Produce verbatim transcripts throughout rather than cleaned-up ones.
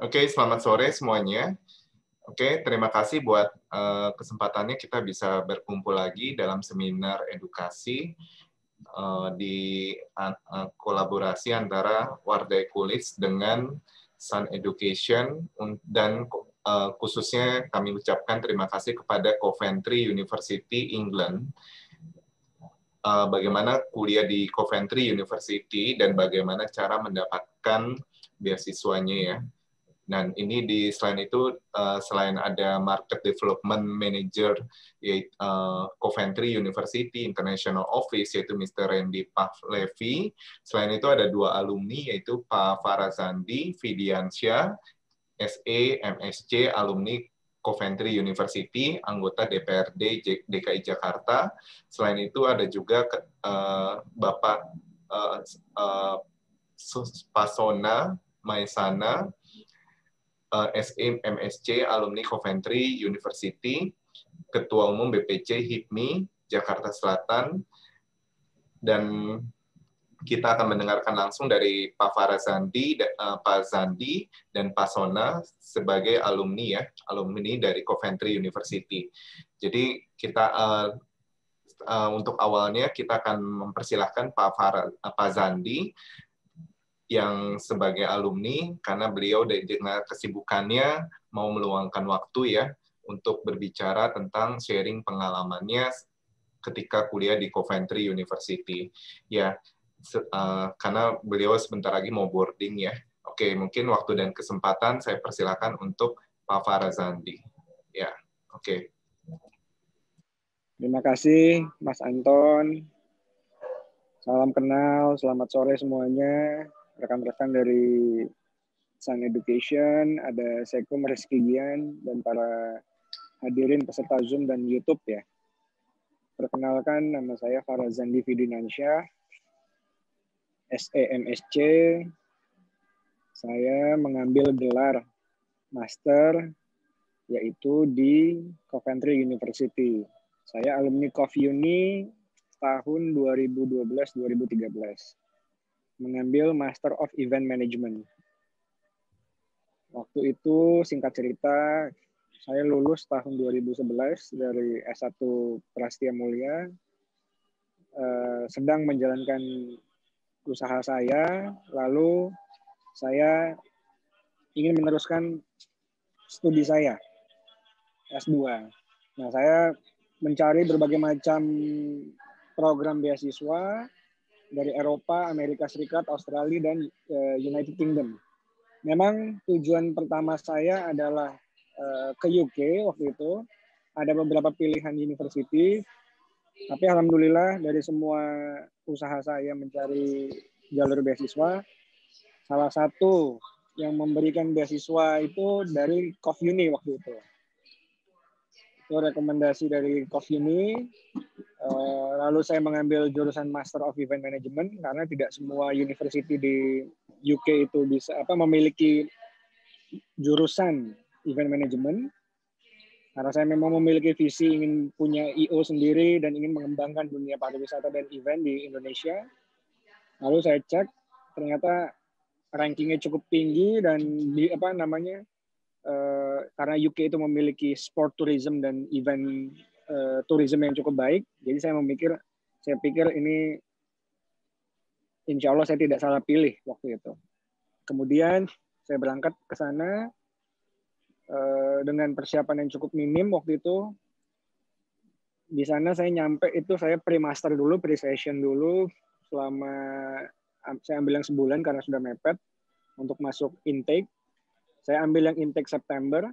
Oke, selamat sore semuanya. Oke, terima kasih buat uh, kesempatannya kita bisa berkumpul lagi dalam seminar edukasi uh, di uh, kolaborasi antara Wardai Kulis dengan Sun Education, dan uh, khususnya kami ucapkan terima kasih kepada Coventry University England. Uh, bagaimana kuliah di Coventry University dan bagaimana cara mendapatkan beasiswanya ya. Dan ini di selain itu, uh, selain ada Market Development Manager yaitu uh, Coventry University International Office, yaitu mister Randy Pavlevi, selain itu ada dua alumni, yaitu Pak Farazandi Fidiansyah, S E M S C, alumni Coventry University, anggota D P R D D K I Jakarta. Selain itu ada juga uh, Bapak uh, uh, Pasona Maesana, S E M S C, alumni Coventry University, Ketua Umum B P C H I P M I Jakarta Selatan, dan kita akan mendengarkan langsung dari Pak Farazandi, Pak Zandi, dan Pak Sona sebagai alumni ya, alumni dari Coventry University. Jadi kita uh, uh, untuk awalnya kita akan mempersilahkan Pak Farah, Pak Zandi yang sebagai alumni, karena beliau dengan kesibukannya mau meluangkan waktu ya untuk berbicara tentang sharing pengalamannya ketika kuliah di Coventry University. Ya, uh, karena beliau sebentar lagi mau boarding ya. Oke, mungkin waktu dan kesempatan saya persilakan untuk Pak Farazandi. Ya, oke. Terima kasih Mas Anton. Salam kenal, selamat sore semuanya. Rekan-rekan dari Sun Education, ada Sekum Rizky Gian, dan para hadirin peserta Zoom dan YouTube ya. Perkenalkan, nama saya Farazandi Fidinansyah, S E M S C. Saya mengambil gelar Master, yaitu di Coventry University. Saya alumni CovUni tahun dua ribu dua belas dua ribu tiga belas. Mengambil Master of Event Management. Waktu itu singkat cerita, saya lulus tahun dua ribu sebelas dari S satu Prastia Mulia, eh, sedang menjalankan usaha saya, lalu saya ingin meneruskan studi saya, S dua. Nah, saya mencari berbagai macam program beasiswa dari Eropa, Amerika Serikat, Australia, dan uh, United Kingdom. Memang tujuan pertama saya adalah uh, ke U K waktu itu. Ada beberapa pilihan university, tapi alhamdulillah dari semua usaha saya mencari jalur beasiswa, salah satu yang memberikan beasiswa itu dari CovUni waktu itu. Itu rekomendasi dari CovUni. Uh, lalu saya mengambil jurusan Master of Event Management karena tidak semua university di U K itu bisa apa memiliki jurusan event management. Karena saya memang memiliki visi ingin punya I O sendiri dan ingin mengembangkan dunia pariwisata dan event di Indonesia. Lalu saya cek, ternyata rankingnya cukup tinggi dan di apa namanya uh, karena U K itu memiliki sport tourism dan event Uh, tourism yang cukup baik, jadi saya memikir, saya pikir ini insya Allah saya tidak salah pilih waktu itu. Kemudian saya berangkat ke sana uh, dengan persiapan yang cukup minim waktu itu. Di sana saya nyampe itu saya pre-master dulu, pre-session dulu, selama saya ambil yang sebulan karena sudah mepet untuk masuk intake. Saya ambil yang intake September.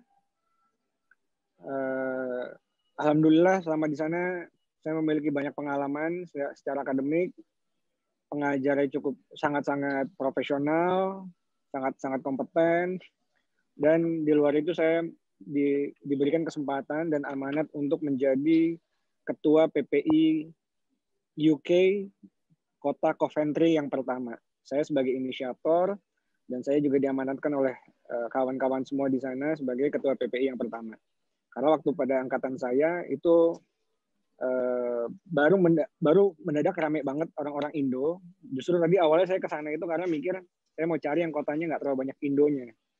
Uh, Alhamdulillah selama di sana saya memiliki banyak pengalaman secara akademik, pengajarnya cukup sangat-sangat profesional, sangat-sangat kompeten, dan di luar itu saya di, diberikan kesempatan dan amanat untuk menjadi ketua P P I U K Kota Coventry yang pertama. Saya sebagai inisiator dan saya juga diamanatkan oleh kawan-kawan semua di sana sebagai ketua P P I yang pertama. Karena waktu pada angkatan saya itu eh, baru menda baru mendadak rame banget orang-orang Indo. Justru tadi awalnya saya ke sana itu karena mikir saya mau cari yang kotanya nggak terlalu banyak Indonya.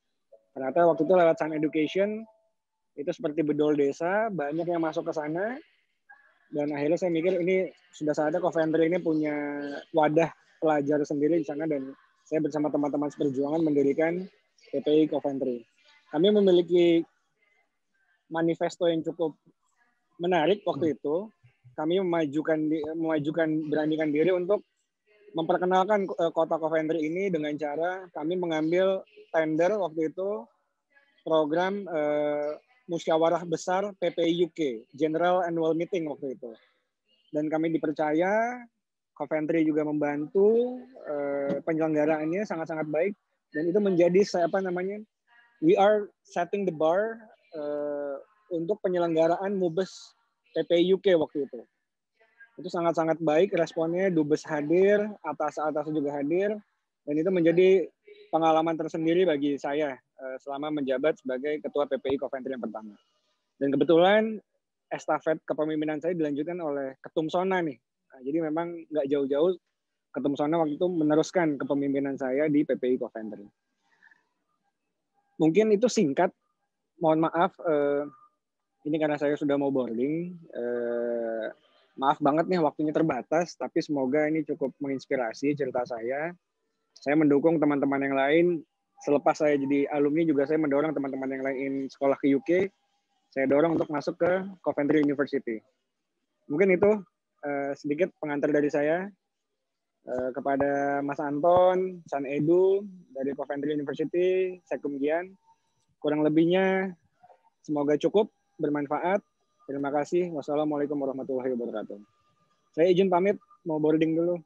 Ternyata waktu itu lewat Sun Education, itu seperti bedol desa, banyak yang masuk ke sana, dan akhirnya saya mikir ini sudah saatnya Coventry ini punya wadah pelajar sendiri di sana, dan saya bersama teman-teman seperjuangan mendirikan P P I Coventry. Kami memiliki manifesto yang cukup menarik waktu itu. Kami memajukan memajukan beranikan diri untuk memperkenalkan kota Coventry ini dengan cara kami mengambil tender waktu itu program eh, musyawarah besar P P I U K, General Annual Meeting waktu itu. Dan kami dipercaya, Coventry juga membantu eh, penyelenggaraannya sangat-sangat baik, dan itu menjadi apa namanya, we are setting the bar eh, untuk penyelenggaraan Mubes P P I U K waktu itu. Itu sangat-sangat baik responnya, Dubes hadir, atas-atas juga hadir, dan itu menjadi pengalaman tersendiri bagi saya uh, selama menjabat sebagai Ketua P P I Coventry yang pertama. Dan kebetulan estafet kepemimpinan saya dilanjutkan oleh Ketum Sona nih. Nah, jadi memang nggak jauh-jauh Ketum Sona waktu itu meneruskan kepemimpinan saya di P P I Coventry. Mungkin itu singkat, mohon maaf, uh, ini karena saya sudah mau boarding, uh, maaf banget nih waktunya terbatas, tapi semoga ini cukup menginspirasi cerita saya. Saya mendukung teman-teman yang lain. Selepas saya jadi alumni juga saya mendorong teman-teman yang lain sekolah ke U K. Saya dorong untuk masuk ke Coventry University. Mungkin itu uh, sedikit pengantar dari saya uh, kepada Mas Anton, Sun Edu dari Coventry University, Sekum Gian. Kurang lebihnya semoga cukup bermanfaat. Terima kasih. Wassalamualaikum warahmatullahi wabarakatuh. Saya izin pamit, mau boarding dulu.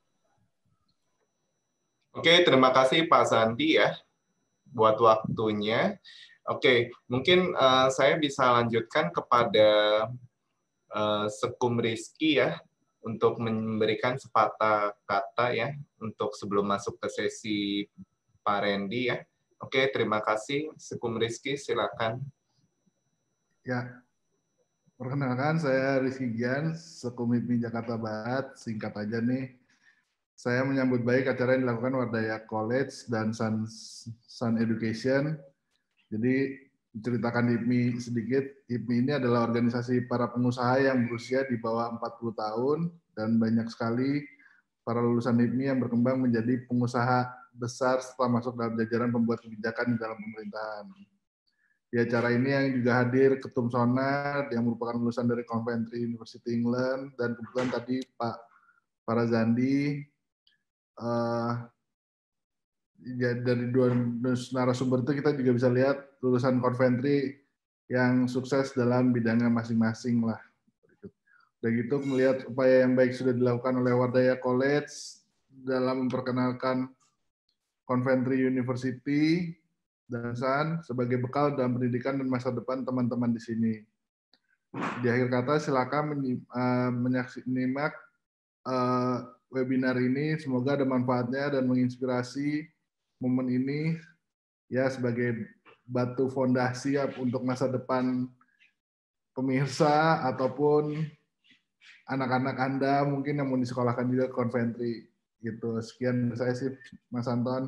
Oke, terima kasih Pak Sandi ya buat waktunya. Oke, mungkin uh, saya bisa lanjutkan kepada uh, Sekum Rizky ya untuk memberikan sepatah kata ya untuk sebelum masuk ke sesi Pak Randy ya. Oke, terima kasih Sekum Rizky, silakan. Ya. Perkenalkan, saya Rizky Gian, Sekum I P M I Jakarta Barat. Singkat aja nih, saya menyambut baik acara yang dilakukan Wardaya College dan Sun, Sun Education. Jadi, menceritakan I P M I sedikit, I P M I ini adalah organisasi para pengusaha yang berusia di bawah empat puluh tahun, dan banyak sekali para lulusan I P M I yang berkembang menjadi pengusaha besar setelah masuk dalam jajaran pembuat kebijakan di dalam pemerintahan. Di acara ini yang juga hadir Ketum Sona yang merupakan lulusan dari Coventry University England, dan kebetulan tadi Pak Farazandi uh, ya, dari dua narasumber itu kita juga bisa lihat lulusan Coventry yang sukses dalam bidangnya masing-masing lah. Udah gitu melihat upaya yang baik sudah dilakukan oleh Wardaya College dalam memperkenalkan Coventry University dan Sun sebagai bekal dalam pendidikan dan masa depan teman-teman di sini. Di akhir kata, silakan menyimak uh, webinar ini. Semoga ada manfaatnya dan menginspirasi momen ini ya sebagai batu fondasi ya, untuk masa depan pemirsa ataupun anak-anak Anda mungkin yang mau disekolahkan juga ke Coventry. Gitu. Sekian dari saya sih, Mas Anton.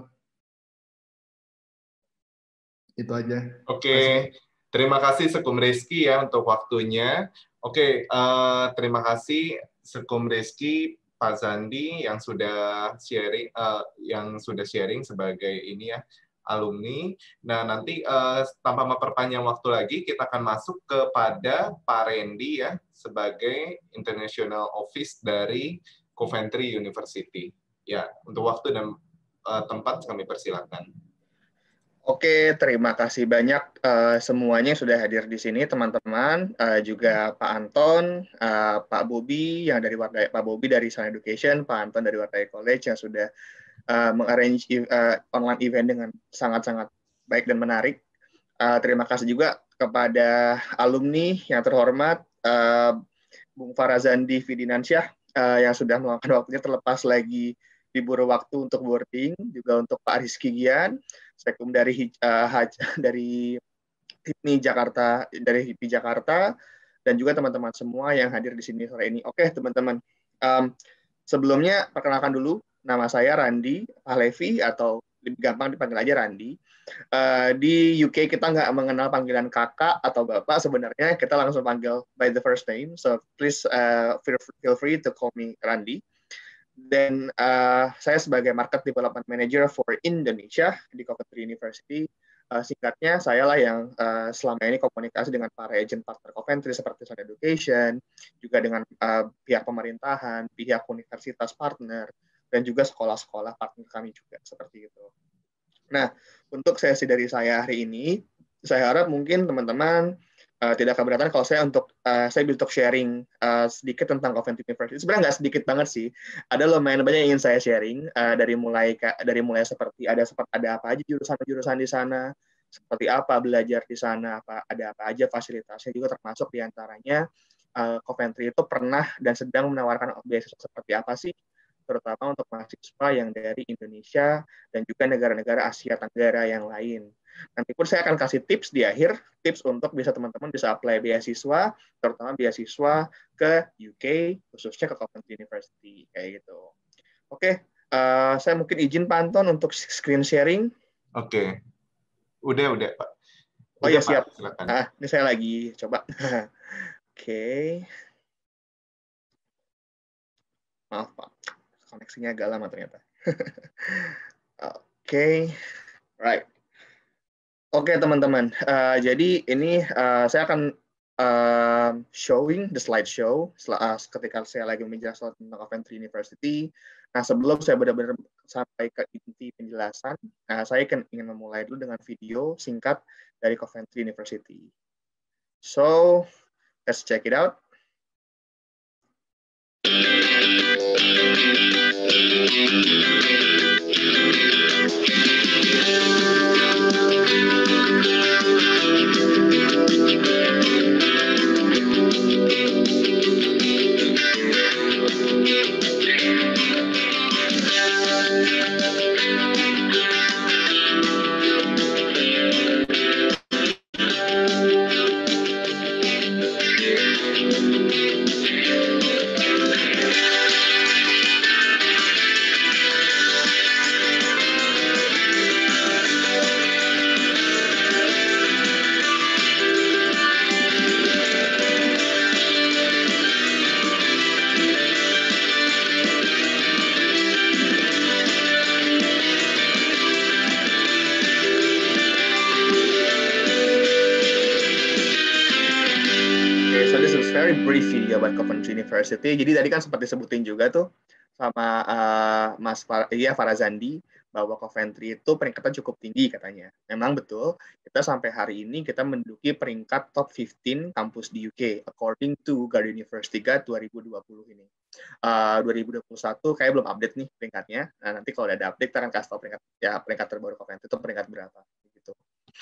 Itu aja. Oke, terima kasih Sekum Rizky ya untuk waktunya. Oke, uh, terima kasih Sekum Rizky, Pak Zandi yang sudah sharing, uh, yang sudah sharing sebagai ini ya alumni. Nah nanti uh, tanpa memperpanjang waktu lagi, kita akan masuk kepada Pak Randy ya sebagai International Office dari Coventry University. Ya, untuk waktu dan uh, tempat kami persilakan. Oke, terima kasih banyak uh, semuanya yang sudah hadir di sini, teman-teman. Uh, juga Pak Anton, uh, Pak Bobi yang dari Wardaya, Pak Bobi dari Sun Education, Pak Anton dari Wardaya College yang sudah uh, mengarrange uh, online event dengan sangat-sangat baik dan menarik. Uh, terima kasih juga kepada alumni yang terhormat, uh, Bung Farazandi Fidinansyah uh, yang sudah meluangkan waktunya terlepas lagi diburu waktu untuk boarding, juga untuk Pak Rizky Gian, Sekum dari uh, Haj, dari I P M I Jakarta, dari I P I Jakarta, dan juga teman-teman semua yang hadir di sini sore ini. Oke, teman-teman. Um, sebelumnya perkenalkan dulu, nama saya Randi Pahlevi atau lebih gampang dipanggil aja Randy. Uh, di U K kita nggak mengenal panggilan kakak atau bapak, sebenarnya kita langsung panggil by the first name. So please uh, feel, feel free to call me Randy. Dan uh, saya sebagai Market Development Manager for Indonesia di Coventry University. Uh, singkatnya, saya lah yang uh, selama ini komunikasi dengan para agent partner Coventry seperti Sun Education, juga dengan uh, pihak pemerintahan, pihak universitas partner, dan juga sekolah-sekolah partner kami juga seperti itu. Nah, untuk sesi dari saya hari ini, saya harap mungkin teman-teman uh, tidak keberatan kalau saya untuk uh, saya untuk sharing uh, sedikit tentang Coventry University. Sebenarnya nggak sedikit banget sih, ada lumayan banyak yang ingin saya sharing uh, dari mulai dari mulai seperti ada seperti ada apa aja jurusan-jurusan di sana, seperti apa belajar di sana, apa ada apa aja fasilitasnya, juga termasuk diantaranya uh, Coventry itu pernah dan sedang menawarkan beasiswa seperti apa sih, terutama untuk mahasiswa yang dari Indonesia dan juga negara-negara Asia Tenggara yang lain. Nanti pun saya akan kasih tips di akhir, tips untuk bisa teman-teman bisa apply beasiswa, terutama beasiswa ke U K, khususnya ke Coventry University, kayak gitu. Oke, uh, saya mungkin izin Pak Anton untuk screen sharing. Oke, udah, udah Pak. Udah, oh ya, siap. Pak, ah, ini saya lagi coba. Oke. Maaf Pak. Koneksinya agak lama ternyata. Oke, okay. Right. Oke okay, teman-teman. Uh, jadi ini uh, saya akan uh, showing the slideshow uh, ketika saya lagi menjelaskan tentang Coventry University. Nah, sebelum saya benar-benar sampai ke inti penjelasan, uh, saya ingin, ingin memulai dulu dengan video singkat dari Coventry University. So, let's check it out. Brief video about Coventry University. Jadi tadi kan sempat disebutin juga tuh sama uh, Mas Far iya, Farazandi bahwa Coventry itu peringkatnya cukup tinggi katanya. Memang betul, kita sampai hari ini kita menduduki peringkat top lima belas kampus di U K according to Guardian University Guide dua ribu dua puluh ini. Uh, dua ribu dua puluh satu kayak belum update nih peringkatnya. Nah, nanti kalau ada update kita akan kasih tahu peringkat ya peringkat terbaru Coventry itu peringkat berapa gitu.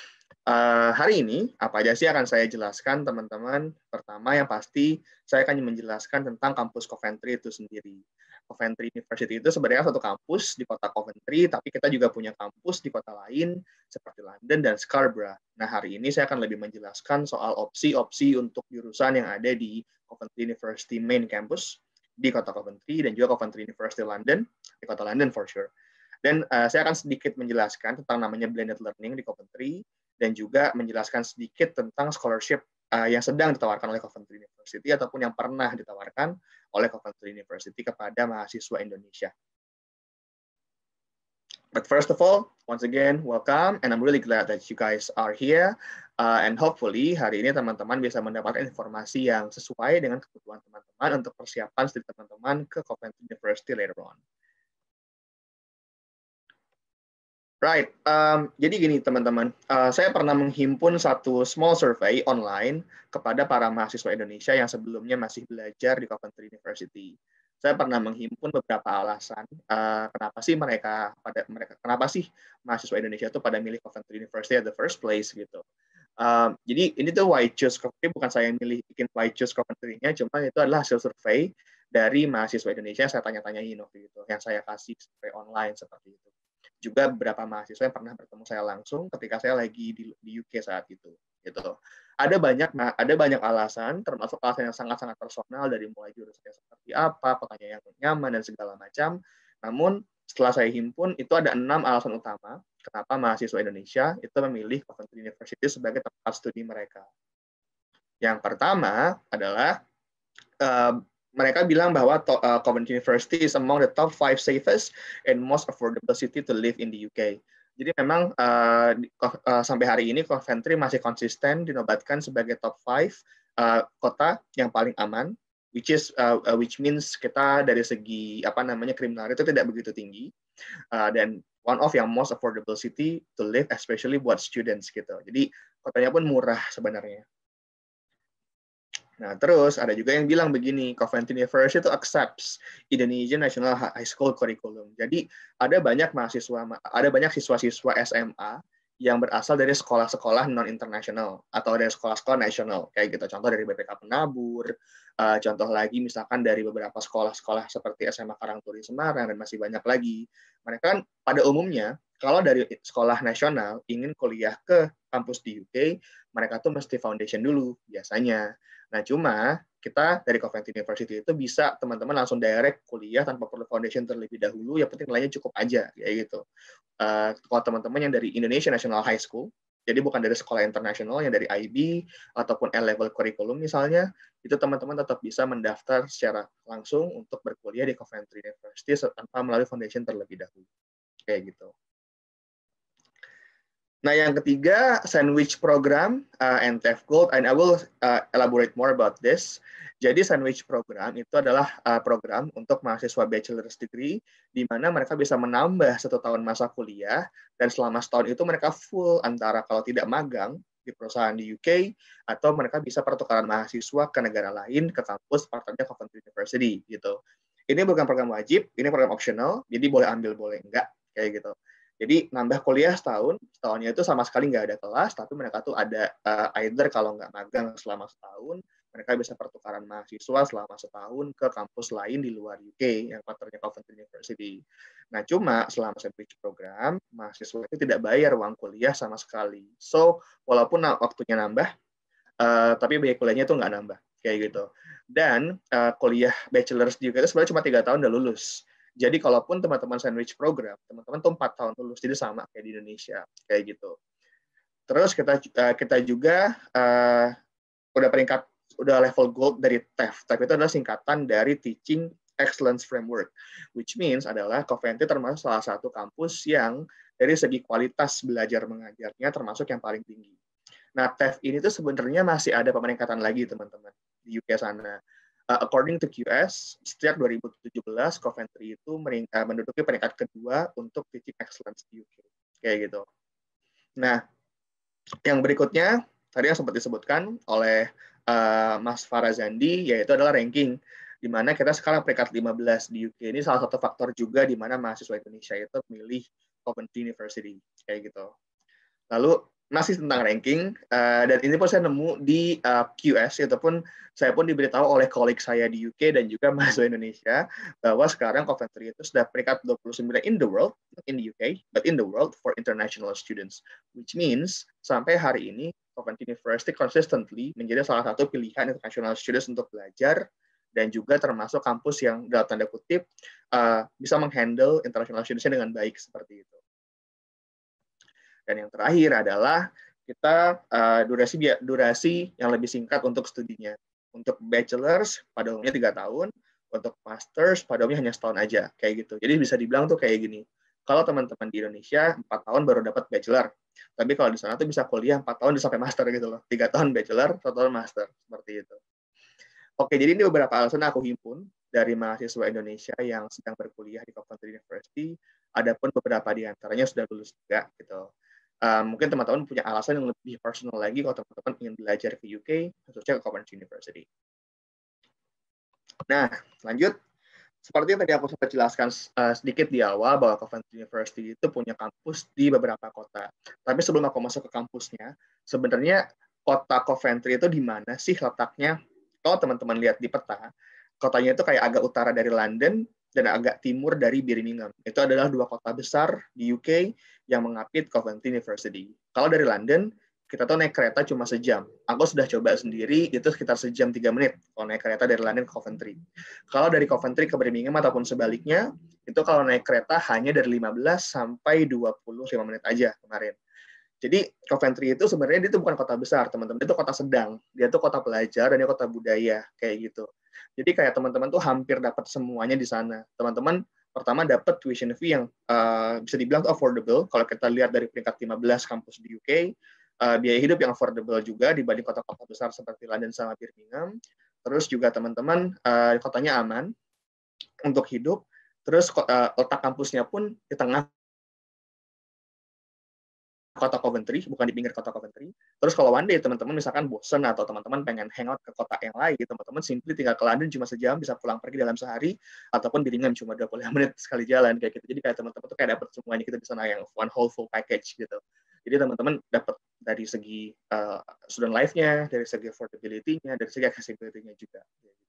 Uh, hari ini, apa aja sih akan saya jelaskan, teman-teman? Pertama, yang pasti, saya akan menjelaskan tentang kampus Coventry itu sendiri. Coventry University itu sebenarnya satu kampus di kota Coventry, tapi kita juga punya kampus di kota lain, seperti London dan Scarborough. Nah, hari ini saya akan lebih menjelaskan soal opsi-opsi untuk jurusan yang ada di Coventry University Main Campus, di kota Coventry, dan juga Coventry University London, di kota London for sure. Dan uh, saya akan sedikit menjelaskan tentang namanya blended learning di Coventry, dan juga menjelaskan sedikit tentang scholarship uh, yang sedang ditawarkan oleh Coventry University ataupun yang pernah ditawarkan oleh Coventry University kepada mahasiswa Indonesia. But first of all, once again, welcome, and I'm really glad that you guys are here. Uh, and hopefully hari ini teman-teman bisa mendapatkan informasi yang sesuai dengan kebutuhan teman-teman untuk persiapan studi teman-teman ke Coventry University later on. Right, um, jadi gini teman-teman, uh, saya pernah menghimpun satu small survey online kepada para mahasiswa Indonesia yang sebelumnya masih belajar di Coventry University. Saya pernah menghimpun beberapa alasan uh, kenapa sih mereka pada mereka kenapa sih mahasiswa Indonesia itu pada milih Coventry University at the first place gitu. Um, jadi ini tuh why choose Coventry, bukan saya yang milih bikin why choose Coventry-nya, cuma itu adalah hasil survei dari mahasiswa Indonesia yang saya tanya-tanyain waktu itu, yang saya kasih survei online seperti itu. Juga beberapa mahasiswa yang pernah bertemu saya langsung ketika saya lagi di, di U K saat itu gitu. Ada banyak ada banyak alasan, termasuk alasan yang sangat-sangat personal, dari mulai jurusannya seperti apa, kotanya yang nyaman dan segala macam. Namun setelah saya himpun, itu ada enam alasan utama kenapa mahasiswa Indonesia itu memilih Coventry University sebagai tempat studi mereka. Yang pertama adalah uh, mereka bilang bahwa uh, Coventry University is among the top five safest and most affordable city to live in the U K. Jadi memang uh, uh, sampai hari ini Coventry masih konsisten dinobatkan sebagai top five uh, kota yang paling aman, which is uh, uh, which means kita dari segi apa namanya kriminal itu tidak begitu tinggi, uh, dan one of yang most affordable city to live, especially buat students gitu. Jadi kotanya pun murah sebenarnya. Nah, terus ada juga yang bilang begini, Coventry University itu accepts Indonesian National High School Curriculum. Jadi ada banyak mahasiswa, ada banyak siswa-siswa S M A yang berasal dari sekolah-sekolah non-internasional atau dari sekolah-sekolah nasional, kayak gitu. Contoh dari B P K Penabur, uh, contoh lagi misalkan dari beberapa sekolah-sekolah seperti S M A Karangturi Semarang, dan masih banyak lagi. Mereka kan pada umumnya, kalau dari sekolah nasional ingin kuliah ke kampus di U K, mereka tuh mesti foundation dulu, biasanya. Nah, cuma kita dari Coventry University itu bisa teman-teman langsung direct kuliah tanpa perlu foundation terlebih dahulu, yang penting nilainya cukup aja, kayak gitu. Uh, kalau teman-teman yang dari Indonesia National High School, jadi bukan dari sekolah internasional, yang dari I B ataupun L-level curriculum misalnya, itu teman-teman tetap bisa mendaftar secara langsung untuk berkuliah di Coventry University tanpa melalui foundation terlebih dahulu, kayak gitu. Nah, yang ketiga, sandwich program uh, and T A F E Gold, and I will uh, elaborate more about this. Jadi sandwich program itu adalah uh, program untuk mahasiswa bachelor's degree, di mana mereka bisa menambah satu tahun masa kuliah, dan selama setahun itu mereka full antara kalau tidak magang di perusahaan di U K, atau mereka bisa pertukaran mahasiswa ke negara lain, ke kampus partnernya Coventry University, gitu. Ini bukan program wajib, ini program optional, jadi boleh ambil, boleh enggak, kayak gitu. Jadi nambah kuliah setahun, setahunnya itu sama sekali nggak ada kelas, tapi mereka tuh ada uh, either kalau nggak magang selama setahun, mereka bisa pertukaran mahasiswa selama setahun ke kampus lain di luar U K, yang partnernya Coventry University. Nah, cuma selama sandwich program, mahasiswa itu tidak bayar uang kuliah sama sekali. So, walaupun waktunya nambah, uh, tapi biaya kuliahnya tuh nggak nambah, kayak gitu. Dan uh, kuliah bachelor's di U K itu sebenarnya cuma tiga tahun udah lulus. Jadi kalaupun teman-teman sandwich program, teman-teman tuh empat tahun lulus, jadi sama kayak di Indonesia, kayak gitu. Terus kita kita juga uh, udah peringkat, udah level gold dari T A F E. T A F E itu adalah singkatan dari Teaching Excellence Framework, which means adalah Coventry termasuk salah satu kampus yang dari segi kualitas belajar mengajarnya termasuk yang paling tinggi. Nah, T A F E ini tuh sebenarnya masih ada pemeringkatan lagi, teman-teman, di U K sana. Uh, according to Q S, sejak dua ribu tujuh belas, Coventry itu mering, uh, menduduki peringkat kedua untuk teaching excellence di U K. Kayak gitu. Nah, yang berikutnya, tadi yang sempat disebutkan oleh uh, Mas Farazandi, yaitu adalah ranking, di mana kita sekarang peringkat lima belas di U K. Ini salah satu faktor juga di mana mahasiswa Indonesia itu memilih Coventry University. Kayak gitu. Lalu, masih tentang ranking, uh, dan ini pun saya nemu di uh, Q S, itu pun saya pun diberitahu oleh koleg saya di U K dan juga mahasiswa Indonesia, bahwa sekarang Coventry itu sudah peringkat dua puluh sembilan in the world, not in the U K, but in the world for international students, which means sampai hari ini Coventry University consistently menjadi salah satu pilihan international students untuk belajar, dan juga termasuk kampus yang dalam tanda kutip uh, bisa menghandle international students dengan baik seperti itu. Dan yang terakhir adalah kita uh, durasi durasi yang lebih singkat untuk studinya. Untuk bachelor's pada umumnya tiga tahun, untuk master's pada umumnya hanya setahun aja, kayak gitu. Jadi bisa dibilang tuh kayak gini. Kalau teman-teman di Indonesia empat tahun baru dapat bachelor, tapi kalau di sana tuh bisa kuliah empat tahun sampai master gitu loh. tiga tahun bachelor, satu tahun master, seperti itu. Oke, jadi ini beberapa alasan aku himpun dari mahasiswa Indonesia yang sedang berkuliah di Coventry University. Adapun beberapa di antaranya sudah lulus juga gitu. Um, mungkin teman-teman punya alasan yang lebih personal lagi kalau teman-teman ingin belajar ke U K, khususnya ke Coventry University. Nah, lanjut. Seperti yang tadi aku sempat jelaskan uh, sedikit di awal, bahwa Coventry University itu punya kampus di beberapa kota. Tapi sebelum aku masuk ke kampusnya, sebenarnya kota Coventry itu di mana sih letaknya? Kalau teman-teman lihat di peta, kotanya itu kayak agak utara dari London, dan agak timur dari Birmingham. Itu adalah dua kota besar di U K yang mengapit Coventry University. Kalau dari London, kita tuh naik kereta cuma sejam. Aku sudah coba sendiri, itu sekitar sejam tiga menit kalau naik kereta dari London ke Coventry. Kalau dari Coventry ke Birmingham ataupun sebaliknya, itu itu kalau naik kereta hanya dari lima belas sampai dua puluh lima menit aja kemarin. Jadi Coventry itu sebenarnya dia itu bukan kota besar, teman-teman. Itu kota sedang. Dia tuh kota pelajar dan dia kota budaya kayak gitu. Jadi kayak teman-teman tuh hampir dapat semuanya di sana. Teman-teman pertama dapat tuition fee yang uh, bisa dibilang tuh affordable. Kalau kita lihat dari peringkat lima belas kampus di U K, uh, biaya hidup yang affordable juga dibanding kota-kota besar seperti London sama Birmingham. Terus juga teman-teman uh, kotanya aman untuk hidup. Terus uh, letak kampusnya pun di tengah kota Coventry, bukan di pinggir kota Coventry. Terus kalau one day teman-teman misalkan bosen atau teman-teman pengen hangout ke kota yang lain, teman-teman simply tinggal ke London cuma sejam, bisa pulang pergi dalam sehari, ataupun Birmingham cuma dua puluh lima menit sekali jalan kayak gitu. Jadi kayak teman-teman tuh kayak dapat semuanya kita di sana yang one whole full package gitu. Jadi teman-teman dapat dari segi uh, student life-nya, dari segi affordability-nya, dari segi accessibility-nya juga.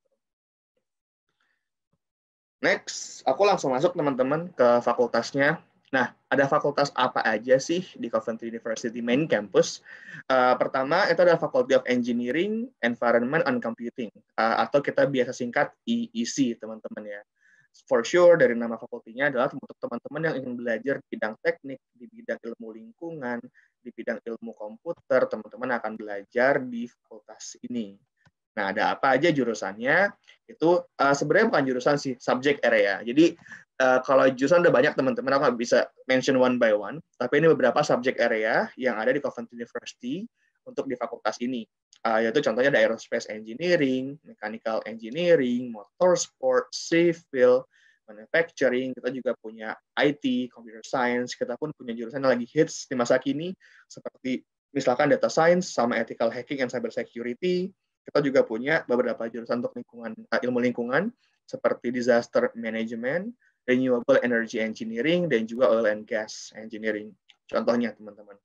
Next, aku langsung masuk teman-teman ke fakultasnya. Nah, ada fakultas apa aja sih di Coventry University main campus? Uh, pertama, itu adalah Faculty of Engineering, Environment, and Computing, uh, atau kita biasa singkat E E C, teman-teman ya. For sure, dari nama fakultinya adalah untuk teman-teman yang ingin belajar di bidang teknik, di bidang ilmu lingkungan, di bidang ilmu komputer, teman-teman akan belajar di fakultas ini. Nah, ada apa aja jurusannya? Itu uh, sebenarnya bukan jurusan sih, subject area. Jadi, Uh, kalau jurusan udah banyak teman-teman, aku nggak bisa mention one by one, tapi ini beberapa subject area yang ada di Coventry University untuk di fakultas ini, uh, yaitu contohnya ada Aerospace Engineering, Mechanical Engineering, Motorsport, Civil, Manufacturing, kita juga punya I T, Computer Science, kita pun punya jurusan yang lagi hits di masa kini, seperti misalkan Data Science, sama Ethical Hacking and Cyber Security. Kita juga punya beberapa jurusan untuk lingkungan, uh, ilmu lingkungan, seperti Disaster Management, Renewable Energy Engineering, dan juga Oil and Gas Engineering. Contohnya, teman-teman.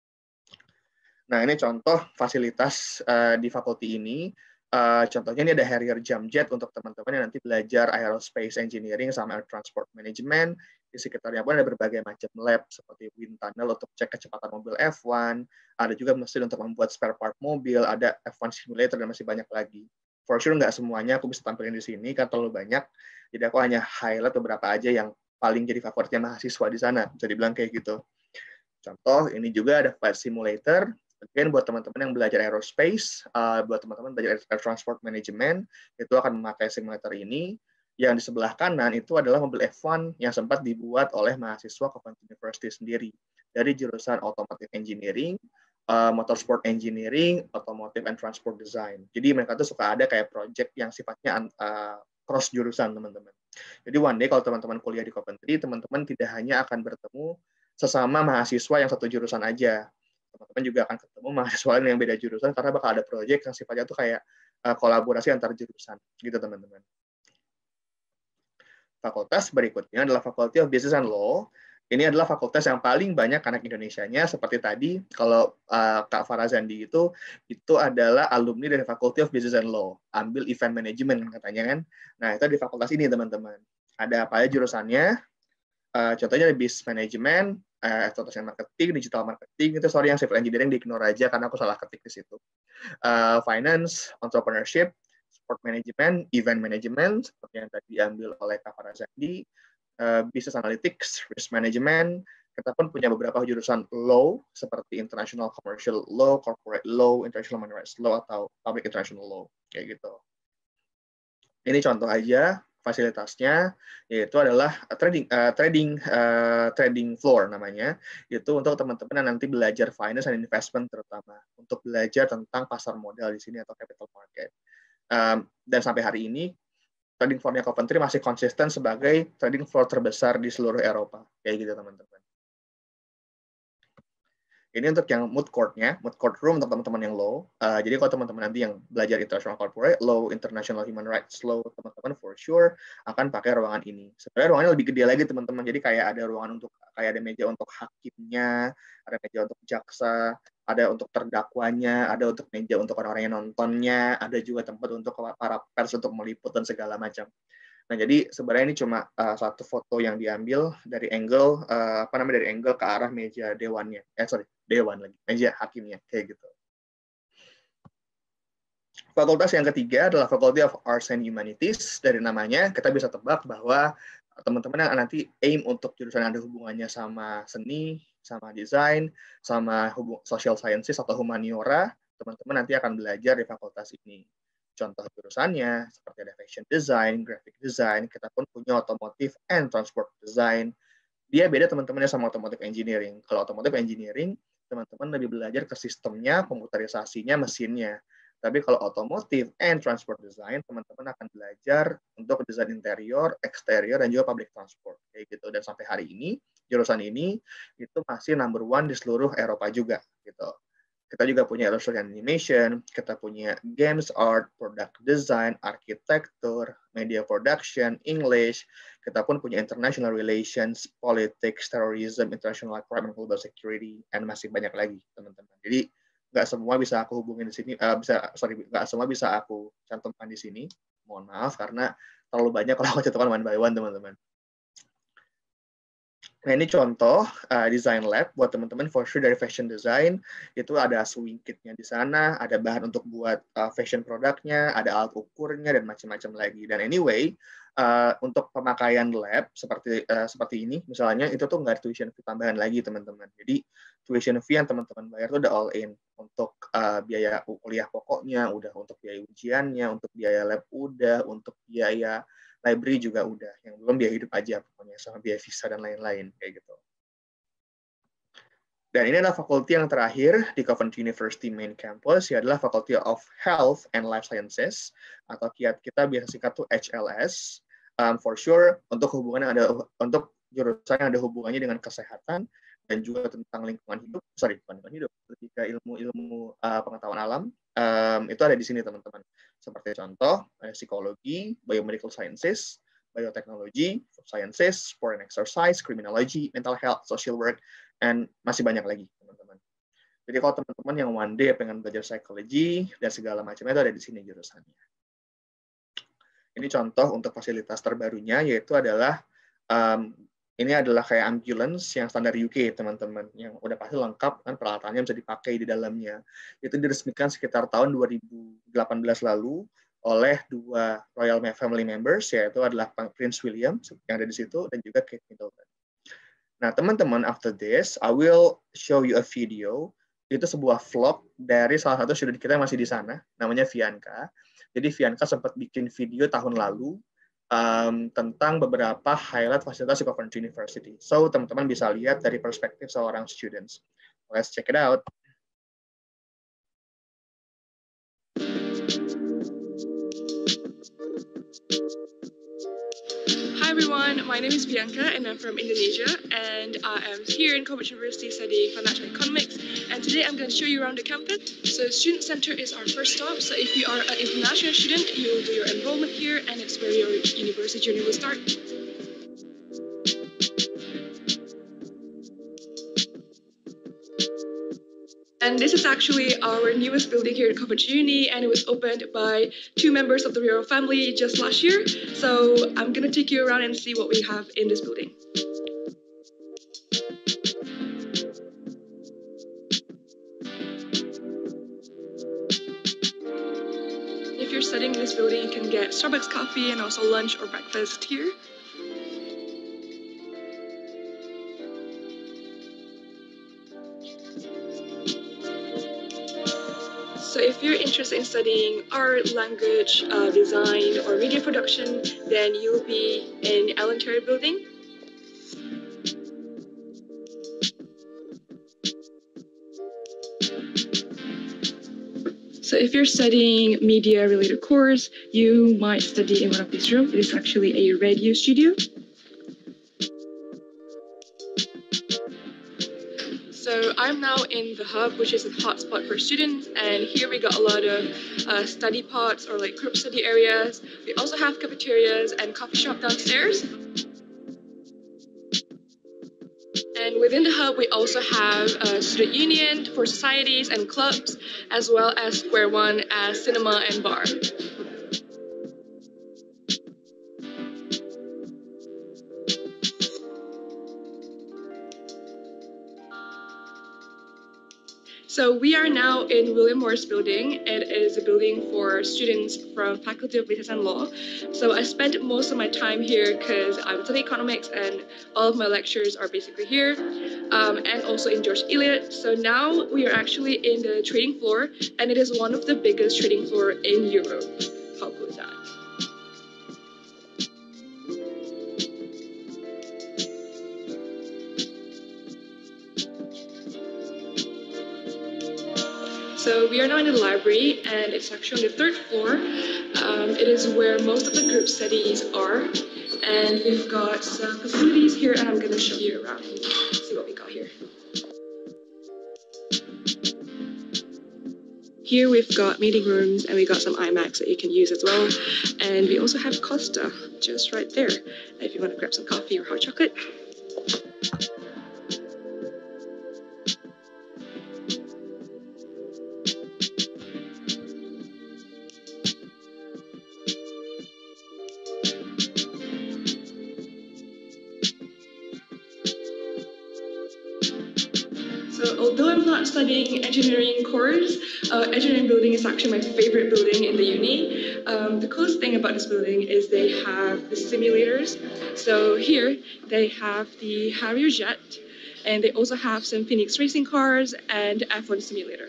Nah, ini contoh fasilitas uh, di fakulti ini. Uh, contohnya ini ada Harrier Jamjet untuk teman-teman yang nanti belajar Aerospace Engineering sama Air Transport Management. Di sekitarnya pun ada berbagai macam lab, seperti wind tunnel untuk cek kecepatan mobil F satu. Ada juga mesin untuk membuat spare part mobil, ada F satu simulator, dan masih banyak lagi. For sure nggak semuanya aku bisa tampilin di sini, kan terlalu banyak. Jadi aku hanya highlight beberapa aja yang paling jadi favoritnya mahasiswa di sana, bisa dibilang kayak gitu. Contoh, ini juga ada flight simulator. Again, buat teman-teman yang belajar aerospace, uh, buat teman-teman belajar air transport management, itu akan memakai simulator ini. Yang di sebelah kanan itu adalah mobil F satu yang sempat dibuat oleh mahasiswa Coventry University sendiri, dari jurusan Automotive Engineering, Uh, Motorsport Engineering, Automotive and Transport Design. Jadi mereka tuh suka ada kayak project yang sifatnya uh, cross jurusan, teman-teman. Jadi one day kalau teman-teman kuliah di Coventry, teman-teman tidak hanya akan bertemu sesama mahasiswa yang satu jurusan aja. Teman-teman juga akan ketemu mahasiswa lain yang beda jurusan karena bakal ada project yang sifatnya tuh kayak uh, kolaborasi antar jurusan, gitu teman-teman. Fakultas berikutnya adalah Faculty of Business and Law. Ini adalah fakultas yang paling banyak anak Indonesianya. Seperti tadi, kalau uh, Kak Farazandi itu, itu adalah alumni dari Faculty of Business and Law. Ambil event management katanya kan. Nah, itu di fakultas ini, teman-teman. Ada apa aja jurusannya? Uh, contohnya ada Business Management, uh, Association Marketing, Digital Marketing. Itu sorry yang Civil Engineering di-ignore aja karena aku salah ketik di situ. Uh, finance, Entrepreneurship, Sport Management, Event Management, seperti yang tadi diambil oleh Kak Farazandi. Uh, business analytics, risk management, kita pun punya beberapa jurusan law seperti international commercial law, corporate law, international human rights law, atau public international law, kayak gitu. Ini contoh aja fasilitasnya, yaitu adalah trading uh, trading uh, trading floor namanya, itu untuk teman-teman yang nanti belajar finance and investment, terutama untuk belajar tentang pasar modal di sini atau capital market. Um, dan sampai hari ini trading floor-nya Coventry masih konsisten sebagai trading floor terbesar di seluruh Eropa. Kayak gitu, teman-teman. Ini untuk yang moot court-nya, moot court room untuk teman-teman yang law. Uh, jadi kalau teman-teman nanti yang belajar international corporate law, international human rights law, teman-teman for sure akan pakai ruangan ini. Sebenarnya ruangannya lebih gede lagi, teman-teman. Jadi kayak ada ruangan untuk, kayak ada meja untuk hakimnya, ada meja untuk jaksa, ada untuk terdakwanya, ada untuk meja untuk orang-orang yang nontonnya, ada juga tempat untuk para pers untuk meliput dan segala macam. Nah, jadi sebenarnya ini cuma uh, satu foto yang diambil dari angle uh, apa namanya dari angle ke arah meja dewannya. Eh sorry, dewan lagi, meja hakimnya kayak gitu. Fakultas yang ketiga adalah Faculty of Arts and Humanities. Dari namanya kita bisa tebak bahwa teman-teman yang nanti aim untuk jurusan yang ada hubungannya sama seni, sama desain, sama hubung, social sciences atau humaniora, teman-teman nanti akan belajar di fakultas ini. Contoh jurusannya, seperti ada fashion design, graphic design, kita pun punya automotive and transport design. Dia beda teman-temannya sama automotive engineering. Kalau automotive engineering, teman-teman lebih belajar ke sistemnya, komputerisasinya, mesinnya. Tapi kalau automotive and transport design, teman-teman akan belajar untuk desain interior, eksterior, dan juga public transport. Kayak gitu. Dan sampai hari ini, jurusan ini itu masih number one di seluruh Eropa juga. Gitu. Kita juga punya illustration animation, kita punya games art, product design, arsitektur, media production, English, kita pun punya international relations, politics, terrorism, international crime, and global security, and masih banyak lagi, teman-teman. Jadi, nggak semua bisa aku hubungin di sini, uh, bisa sorry, nggak semua bisa aku cantumkan di sini. Mohon maaf karena terlalu banyak kalau aku cantumkan one by one, teman-teman. Nah, ini contoh uh, design lab buat teman-teman for sure dari fashion design. Itu ada swing kitnya di sana, ada bahan untuk buat uh, fashion produknya, ada alat ukurnya, dan macam-macam lagi. Dan anyway, uh, untuk pemakaian lab seperti uh, seperti ini, misalnya itu tuh nggak ada tuition fee tambahan lagi, teman-teman. Jadi, tuition fee yang teman-teman bayar itu udah all in. Untuk uh, biaya kuliah pokoknya, udah untuk biaya ujiannya, untuk biaya lab udah, untuk biaya library juga udah, yang belum biaya hidup aja pokoknya, sama biaya visa dan lain-lain kayak gitu. Dan ini adalah fakulti yang terakhir di Coventry University Main Campus, ya adalah Faculty of Health and Life Sciences, atau kiat kita biasa singkat tuh H L S. Um, for sure, untuk hubungan yang ada, untuk jurusan yang ada hubungannya dengan kesehatan dan juga tentang lingkungan hidup, sorry, bukan lingkungan hidup, ketika ilmu-ilmu uh, pengetahuan alam, um, itu ada di sini, teman-teman. Seperti contoh, ada psikologi, biomedical sciences, biotechnology, sciences, sport and exercise, criminology, mental health, social work, and masih banyak lagi, teman-teman. Jadi kalau teman-teman yang one day pengen belajar psikologi dan segala macamnya itu ada di sini jurusannya. Ini contoh untuk fasilitas terbarunya, yaitu adalah um, ini adalah kayak ambulance yang standar U K, teman-teman, yang udah pasti lengkap kan peralatannya bisa dipakai di dalamnya. Itu diresmikan sekitar tahun dua ribu delapan belas lalu oleh dua Royal Family Members, yaitu adalah Prince William yang ada di situ dan juga Kate Middleton. Nah, teman-teman, after this, I will show you a video. Itu sebuah vlog dari salah satu student kita yang masih di sana, namanya Vianka. Jadi Vianka sempat bikin video tahun lalu um, tentang beberapa highlight fasilitas di Coventry University. So, teman-teman bisa lihat dari perspektif seorang students. Let's check it out. Hi everyone, my name is Bianca and I'm from Indonesia, and I am here in Cambridge University studying financial economics, and today I'm going to show you around the campus. So Student Center is our first stop, so if you are an international student, you will do your enrollment here, and it's where your university journey will start. And this is actually our newest building here at Coventry Uni, and it was opened by two members of the royal family just last year. So I'm going to take you around and see what we have in this building. If you're studying in this building, you can get Starbucks coffee and also lunch or breakfast here. So if you're interested in studying art, language, uh, design, or media production, then you'll be in Ellen Terry building. So if you're studying media-related course, you might study in one of these rooms. It is actually a radio studio. So I'm now in the hub, which is a hotspot for students, and here we got a lot of uh, study pods or like group study areas. We also have cafeterias and coffee shop downstairs. And within the hub, we also have a student union for societies and clubs, as well as Square One as cinema and bar. So we are now in William Morris Building. It is a building for students from Faculty of Business and Law. So I spent most of my time here because I'm studying economics and all of my lectures are basically here, um, and also in George Eliot. So now we are actually in the trading floor, and it is one of the biggest trading floor in Europe. How cool is that? So we are now in the library, and it's actually on the third floor. Um, it is where most of the group studies are, and we've got some facilities here, and I'm going to show you around and see what we got here. Here we've got meeting rooms, and we got some iMacs that you can use as well, and we also have Costa just right there if you want to grab some coffee or hot chocolate. So although I'm not studying engineering course, uh, engineering building is actually my favorite building in the uni. Um, the coolest thing about this building is they have the simulators. So here they have the Harrier jet, and they also have some Phoenix racing cars and F one simulator.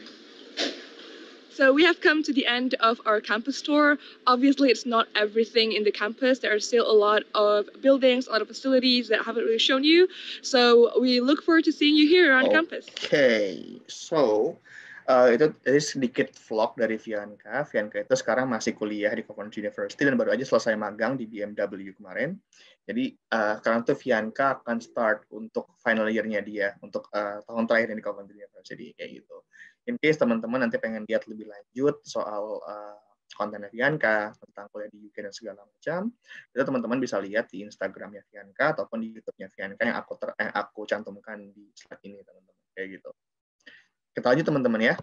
So we have come to the end of our campus tour. Obviously, it's not everything in the campus. There are still a lot of buildings, a lot of facilities that I haven't really shown you. So we look forward to seeing you here around okay. campus. Oke, so uh, itu, itu sedikit vlog dari Vianka. Vianka itu sekarang masih kuliah di Coventry University dan baru aja selesai magang di B M W kemarin. Jadi uh, sekarang tuh Vianka akan start untuk final year-nya dia, untuk uh, tahun terakhir di Coventry University, kayak gitu. In case teman-teman nanti pengen lihat lebih lanjut soal uh, kontennya Vianka tentang kuliah di U K dan segala macam, itu teman-teman bisa lihat di Instagramnya Vianka ataupun di YouTube-nya Vianka yang aku ter yang aku cantumkan di slide ini, teman-teman, kayak gitu. Kita lanjut, teman-teman, ya.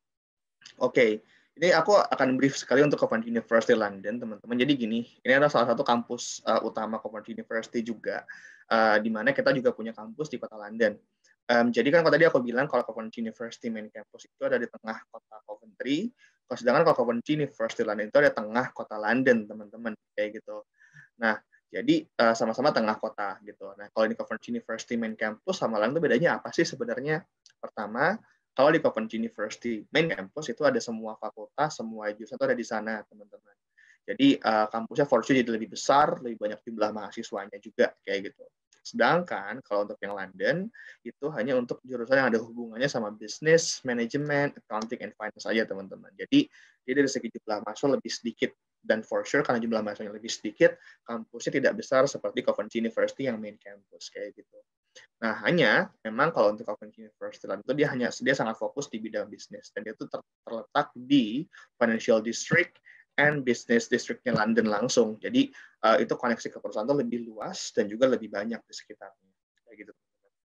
Oke, okay. Ini aku akan brief sekali untuk Coventry University London, teman-teman. Jadi gini, ini adalah salah satu kampus uh, utama Coventry University juga, uh, di mana kita juga punya kampus di kota London. Um, jadi kan kalau tadi aku bilang kalau Coventry University main campus itu ada di tengah kota Coventry, sedangkan kalau Coventry University London itu ada di tengah kota London, teman-teman, kayak gitu. Nah, jadi uh, sama-sama tengah kota gitu. Nah, kalau di Coventry University main campus sama London itu bedanya apa sih sebenarnya? Pertama, kalau di Coventry University main campus itu ada semua fakultas, semua jurusan itu ada di sana, teman-teman. Jadi uh, kampusnya for sure jadi lebih besar, lebih banyak jumlah mahasiswanya juga, kayak gitu. Sedangkan kalau untuk yang London, itu hanya untuk jurusan yang ada hubungannya sama business, management, accounting, and finance saja, teman-teman. Jadi, dia dari segi jumlah mahasiswa lebih sedikit. Dan for sure, karena jumlah mahasiswanya lebih sedikit, kampusnya tidak besar seperti Coventry University yang main campus, kayak gitu. Nah, hanya memang kalau untuk Coventry University London itu dia hanya dia sangat fokus di bidang bisnis. Dan dia itu terletak di Financial District and Business District-nya London langsung. Jadi uh, itu koneksi ke perusahaan itu lebih luas dan juga lebih banyak di sekitarnya. Kayak gitu.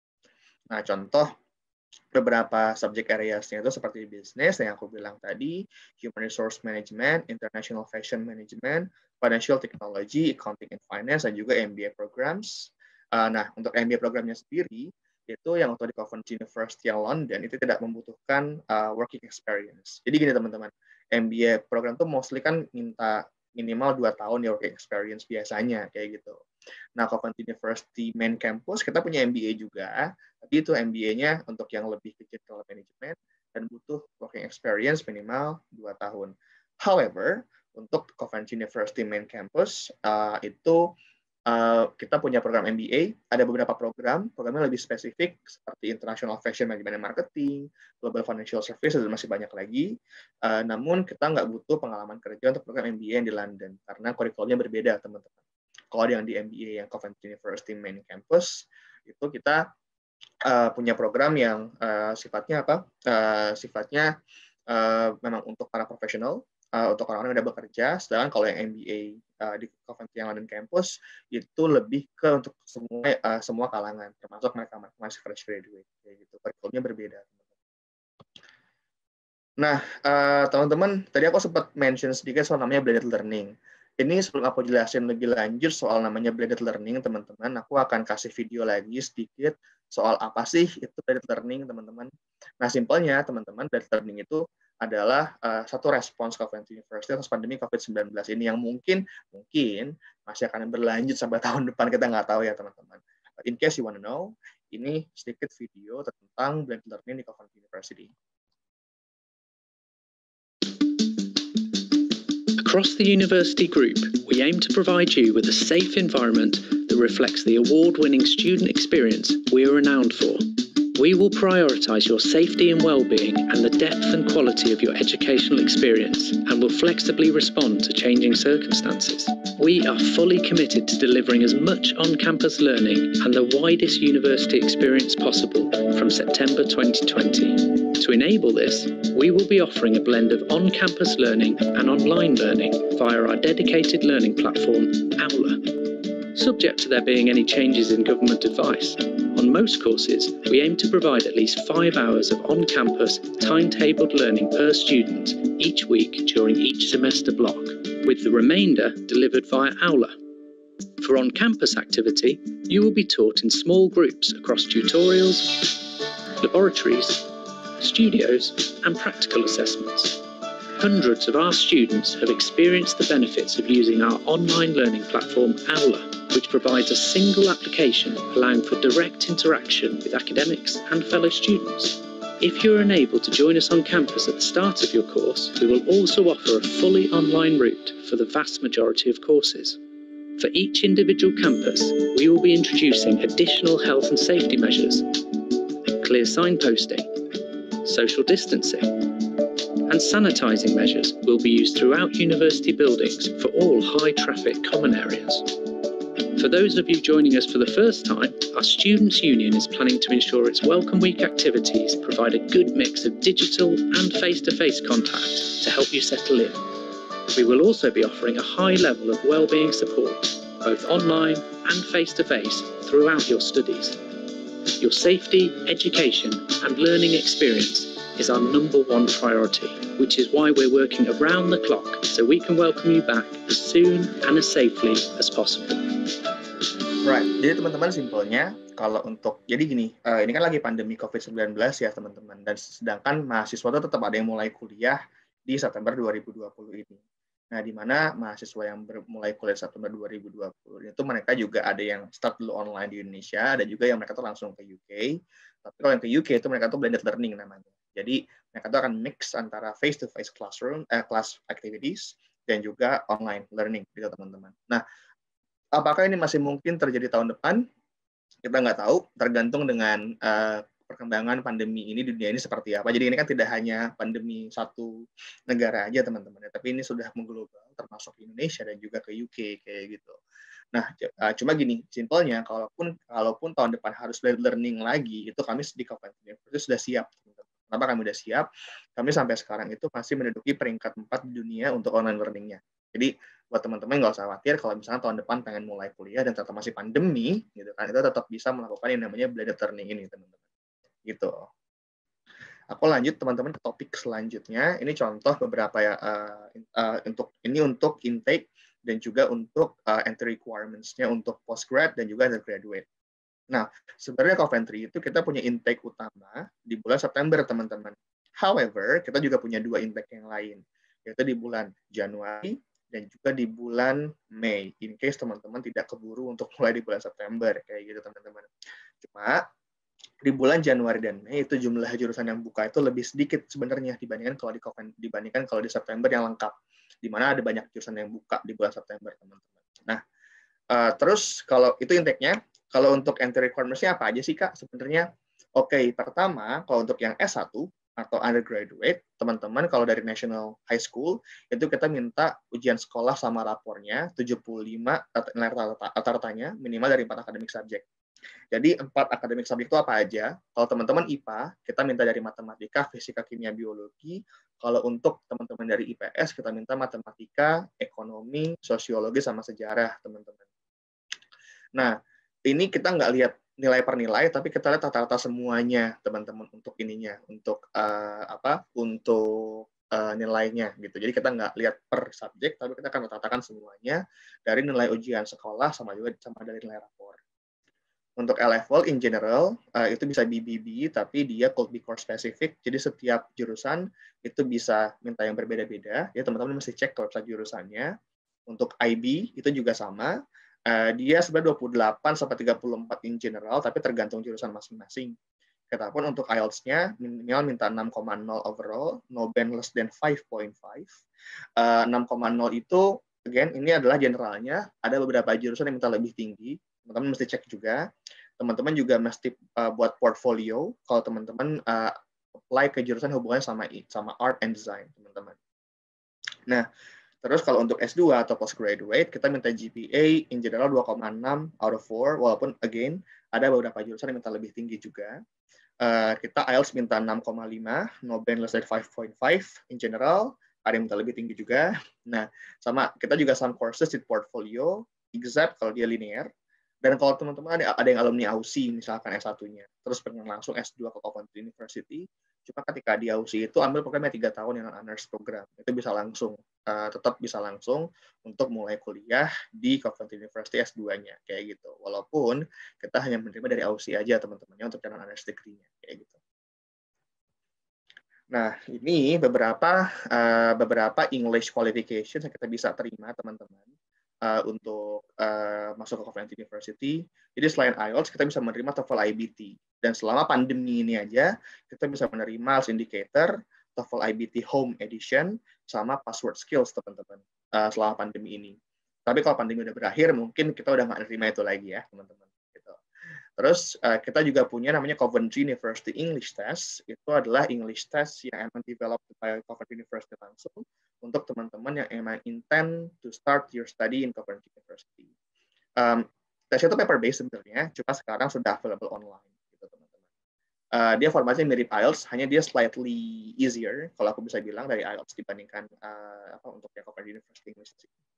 Nah, contoh beberapa subject areas-nya itu seperti bisnis yang aku bilang tadi, Human Resource Management, International Fashion Management, Financial Technology, Accounting and Finance, dan juga M B A programs. Uh, nah, untuk M B A programnya sendiri, itu yang untuk di Coventry University yang London itu tidak membutuhkan uh, working experience. Jadi gini, teman-teman, M B A program tuh mostly kan minta minimal dua tahun ya working experience biasanya, kayak gitu. Nah, Coventry University main campus kita punya M B A juga, tapi itu M B A-nya untuk yang lebih ke general management dan butuh working experience minimal dua tahun. However, untuk Coventry University main campus uh, itu Uh, kita punya program M B A, ada beberapa program, programnya lebih spesifik seperti International Fashion Management and Marketing, Global Financial Services, dan masih banyak lagi. Uh, namun kita nggak butuh pengalaman kerja untuk program M B A yang di London, karena kurikulumnya berbeda, teman-teman. Kalau yang di M B A yang Coventry University main campus, itu kita uh, punya program yang uh, sifatnya apa? Uh, sifatnya uh, memang untuk para profesional, Uh, untuk orang-orang yang udah bekerja, sedangkan kalau yang M B A uh, di Coventry yang London Campus itu lebih ke untuk semua uh, semua kalangan, termasuk mereka masih fresh graduate, kayak gitu. Kurikulumnya berbeda. Nah, uh, teman-teman, tadi aku sempat mention sedikit soal namanya blended learning. ini sebelum aku jelasin lebih lanjut soal namanya blended learning, teman-teman, aku akan kasih video lagi sedikit soal apa sih itu blended learning, teman-teman. Nah, simpelnya, teman-teman, blended learning itu adalah uh, satu respons Coventry University atas pandemi covid sembilan belas ini yang mungkin mungkin masih akan berlanjut sampai tahun depan, kita nggak tahu ya, teman-teman. In case you want to know, ini sedikit video tentang blended learning di Coventry University. Across the university group, we aim to provide you with a safe environment that reflects the award-winning student experience we are renowned for. We will prioritise your safety and well-being and the depth and quality of your educational experience, and will flexibly respond to changing circumstances. We are fully committed to delivering as much on-campus learning and the widest university experience possible from September twenty twenty. To enable this, we will be offering a blend of on-campus learning and online learning via our dedicated learning platform, Aula. Subject to there being any changes in government advice, on most courses, we aim to provide at least five hours of on-campus, timetabled learning per student each week during each semester block, with the remainder delivered via Aula. For on-campus activity, you will be taught in small groups across tutorials, laboratories, studios, and practical assessments. Hundreds of our students have experienced the benefits of using our online learning platform, Aula, which provides a single application allowing for direct interaction with academics and fellow students. If you're unable to join us on campus at the start of your course, we will also offer a fully online route for the vast majority of courses. For each individual campus, we will be introducing additional health and safety measures, clear signposting, social distancing, and sanitising measures will be used throughout university buildings for all high-traffic common areas. For those of you joining us for the first time, our Students' Union is planning to ensure its Welcome Week activities provide a good mix of digital and face-to-face contact to help you settle in. We will also be offering a high level of wellbeing support, both online and face-to-face, throughout your studies. Your safety, education, and learning experience is our number one priority, which is why we're working around the clock so we can welcome you back as soon and as safely as possible. Right, jadi teman-teman simpelnya kalau untuk, jadi gini, uh, ini kan lagi pandemi covid sembilan belas ya teman-teman, dan sedangkan mahasiswa itu tetap ada yang mulai kuliah di September dua ribu dua puluh ini. Nah, di mana mahasiswa yang mulai kuliah September dua ribu dua puluh itu mereka juga ada yang start dulu online di Indonesia, ada juga yang mereka tuh langsung ke U K. Tapi kalau yang ke U K itu mereka tuh blended learning namanya. Jadi mereka tuh akan mix antara face-to-face classroom, eh, class activities dan juga online learning gitu teman-teman. Nah, apakah ini masih mungkin terjadi tahun depan? Kita nggak tahu, tergantung dengan uh, perkembangan pandemi ini di dunia ini seperti apa. Jadi ini kan tidak hanya pandemi satu negara aja teman-teman, tapi ini sudah mengglobal, termasuk Indonesia dan juga ke U K kayak gitu. Nah, uh, cuma gini, simpelnya, kalaupun kalaupun tahun depan harus learning lagi, itu kami di Coventry itu sudah siap. Teman-teman. Kenapa kami sudah siap? Kami sampai sekarang itu masih menduduki peringkat empat di dunia untuk online learning-nya. Jadi buat teman-teman nggak usah khawatir kalau misalnya tahun depan pengen mulai kuliah dan ternyata masih pandemi, gitu kan, itu tetap bisa melakukan yang namanya blended learning ini, teman-teman. Gitu. Aku lanjut teman-teman ke topik selanjutnya. Ini contoh beberapa ya uh, uh, untuk ini untuk intake dan juga untuk uh, entry requirements-nya untuk postgrad dan juga undergraduate. Nah, sebenarnya Coventry itu kita punya intake utama di bulan September, teman-teman. However, kita juga punya dua intake yang lain, yaitu di bulan Januari dan juga di bulan Mei, in case teman-teman tidak keburu untuk mulai di bulan September, kayak gitu teman-teman. Cuma, di bulan Januari dan Mei itu jumlah jurusan yang buka itu lebih sedikit sebenarnya dibandingkan kalau di dibandingkan kalau di September yang lengkap, di mana ada banyak jurusan yang buka di bulan September, teman-teman. Nah, uh, terus kalau itu intake-nya, kalau untuk entry requirements-nya apa aja sih, Kak? Sebenarnya, oke, okay, pertama, kalau untuk yang S satu atau undergraduate, teman-teman, kalau dari National High School, itu kita minta ujian sekolah sama rapornya, tujuh puluh lima nilai rata-ratanya, minimal dari empat academic subject. Jadi, empat academic subject itu apa aja? Kalau teman-teman I P A, kita minta dari matematika, fisika, kimia, biologi. Kalau untuk teman-teman dari I P S, kita minta matematika, ekonomi, sosiologi, sama sejarah, teman-teman. Nah, ini kita nggak lihat nilai per nilai, tapi kita lihat rata-rata semuanya, teman-teman, untuk ininya, untuk uh, apa? Untuk uh, nilainya gitu. Jadi kita nggak lihat per subjek, tapi kita akan ratakan semuanya dari nilai ujian sekolah sama juga sama dari nilai rapor. Untuk A-level in general, uh, itu bisa B B B, tapi dia could be course specific. Jadi setiap jurusan itu bisa minta yang berbeda-beda. Ya teman-teman mesti cek ke website jurusannya. Untuk I B itu juga sama. Uh, dia sebenarnya dua puluh delapan sampai tiga puluh empat in general, tapi tergantung jurusan masing-masing. Ketapun untuk I E L T S-nya minimal minta enam koma nol overall, no band less than lima koma lima. Uh, enam koma nol itu, again, ini adalah generalnya. Ada beberapa jurusan yang minta lebih tinggi. Teman-teman mesti cek juga. Teman-teman juga mesti uh, buat portfolio kalau teman-teman uh, apply ke jurusan hubungannya sama sama art and design, teman-teman. Nah, terus kalau untuk S dua atau postgraduate, kita minta G P A in general dua koma enam out of four, walaupun again ada beberapa jurusan yang minta lebih tinggi juga. Uh, kita I E L T S minta enam koma lima, no band less than lima koma lima in general, ada yang minta lebih tinggi juga. Nah, sama kita juga some courses di portfolio, except kalau dia linear. Dan kalau teman-teman ada, ada yang alumni A U S I, misalkan S satu-nya, terus pengen langsung S dua ke Coventry University, cuma ketika di A U S I itu ambil programnya tiga tahun yang honors program, itu bisa langsung, uh, tetap bisa langsung untuk mulai kuliah di Coventry University S dua-nya, kayak gitu. Walaupun kita hanya menerima dari A U S I aja teman-temannya untuk channel honors degree-nya, kayak gitu. Nah, ini beberapa uh, beberapa English qualifications yang kita bisa terima, teman-teman. Uh, untuk uh, masuk ke Coventry University. Jadi selain I E L T S, kita bisa menerima TOEFL I B T. Dan selama pandemi ini aja, kita bisa menerima Indicator, TOEFL I B T Home Edition, sama Password Skills, teman-teman, uh, selama pandemi ini. Tapi kalau pandemi udah berakhir, mungkin kita udah nggak menerima itu lagi ya, teman-teman. Gitu. Terus uh, kita juga punya namanya Coventry University English Test. Itu adalah English Test yang emang developed by Coventry University langsung untuk teman-teman yang emang intend to start your study in Coventry University. Um, tes itu paper-based sebenarnya, cuma sekarang sudah available online, gitu teman-teman. Uh, dia formatnya mirip I E L T S, hanya dia slightly easier, kalau aku bisa bilang, dari I E L T S dibandingkan uh, apa untuk yang Coventry University English.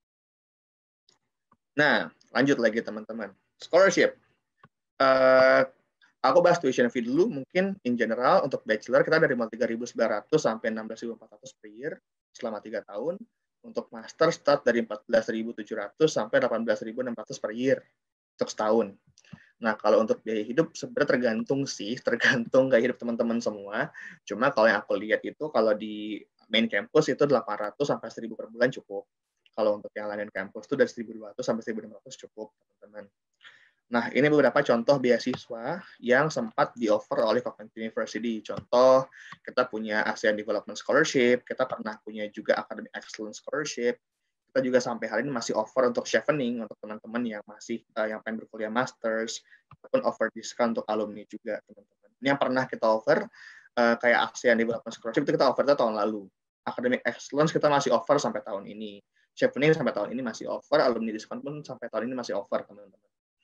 Nah, lanjut lagi teman-teman. Scholarship. Uh, aku bahas tuition fee dulu, mungkin in general untuk bachelor kita dari tiga ribu sembilan ratus sampai enam belas ribu empat ratus per year selama tiga tahun. Untuk master start dari empat belas ribu tujuh ratus sampai delapan belas ribu enam ratus per year untuk setahun. Nah, kalau untuk biaya hidup sebenarnya tergantung sih, tergantung gaya hidup teman-teman semua. Cuma kalau yang aku lihat itu kalau di main campus itu delapan ratus sampai seribu per bulan cukup. Kalau untuk yang lain campus itu dari seribu dua ratus sampai seribu enam ratus cukup, teman-teman. Nah, ini beberapa contoh beasiswa yang sempat di-offer oleh Coventry University. Contoh, kita punya ASEAN Development Scholarship, kita pernah punya juga Academic Excellence Scholarship, kita juga sampai hari ini masih offer untuk chevening untuk teman-teman yang masih uh, yang pengen berkuliah masters, ataupun offer diskon untuk alumni juga, teman-teman. Ini yang pernah kita offer, uh, kayak ASEAN Development Scholarship, itu kita offer itu tahun lalu. Academic Excellence kita masih offer sampai tahun ini. Chevening sampai tahun ini masih offer, alumni diskon pun sampai tahun ini masih offer, teman-teman.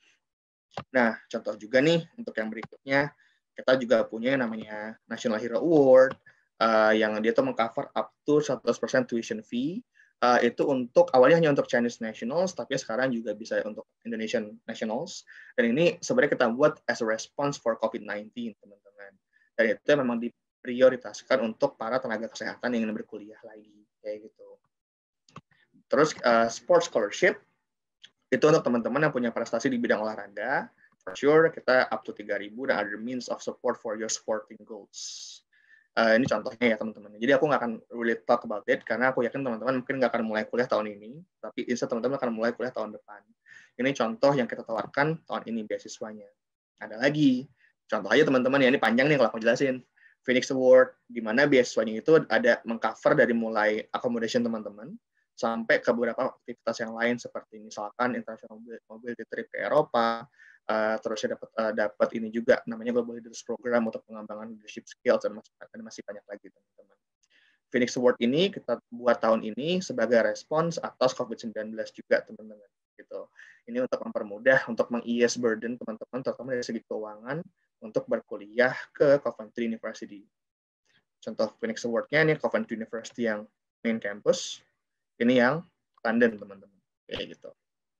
Nah, contoh juga nih untuk yang berikutnya, kita juga punya yang namanya National Hero Award, uh, yang dia tuh mengcover up to seratus persen tuition fee. Uh, itu untuk awalnya hanya untuk Chinese nationals, tapi sekarang juga bisa untuk Indonesian nationals. Dan ini sebenarnya kita buat as a response for COVID sembilan belas, teman-teman. Dan itu memang diprioritaskan untuk para tenaga kesehatan yang ingin berkuliah lagi, kayak gitu. Terus uh, sports scholarship. Itu untuk teman-teman yang punya prestasi di bidang olahraga, for sure kita up to tiga ribu dan other means of support for your sporting goals. Uh, ini contohnya ya teman-teman. Jadi aku nggak akan really talk about it, karena aku yakin teman-teman mungkin nggak akan mulai kuliah tahun ini, tapi instead teman-teman akan mulai kuliah tahun depan. Ini contoh yang kita tawarkan tahun ini beasiswanya. Ada lagi, contoh aja teman-teman ya, ini panjang nih kalau aku jelasin. Phoenix Award, di mana beasiswanya itu ada mengcover dari mulai accommodation teman-teman, sampai ke beberapa aktivitas yang lain seperti misalkan international mobility trip ke Eropa, uh, terus dapat uh, dapat ini juga namanya Global Leaders Program untuk pengembangan leadership skills dan masih, dan masih banyak lagi teman-teman. Phoenix Award ini kita buat tahun ini sebagai respons atas COVID sembilan belas juga teman-teman. Gitu. Ini untuk mempermudah, untuk meng-ease burden teman-teman, terutama dari segi keuangan untuk berkuliah ke Coventry University. Contoh Phoenix Award-nya ini Coventry University yang main campus. Ini yang London, teman-teman. Kayak gitu.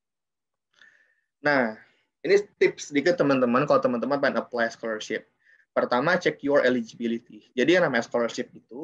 Nah, ini tips sedikit, teman-teman, kalau teman-teman pengen apply scholarship. Pertama, check your eligibility. Jadi yang namanya scholarship itu,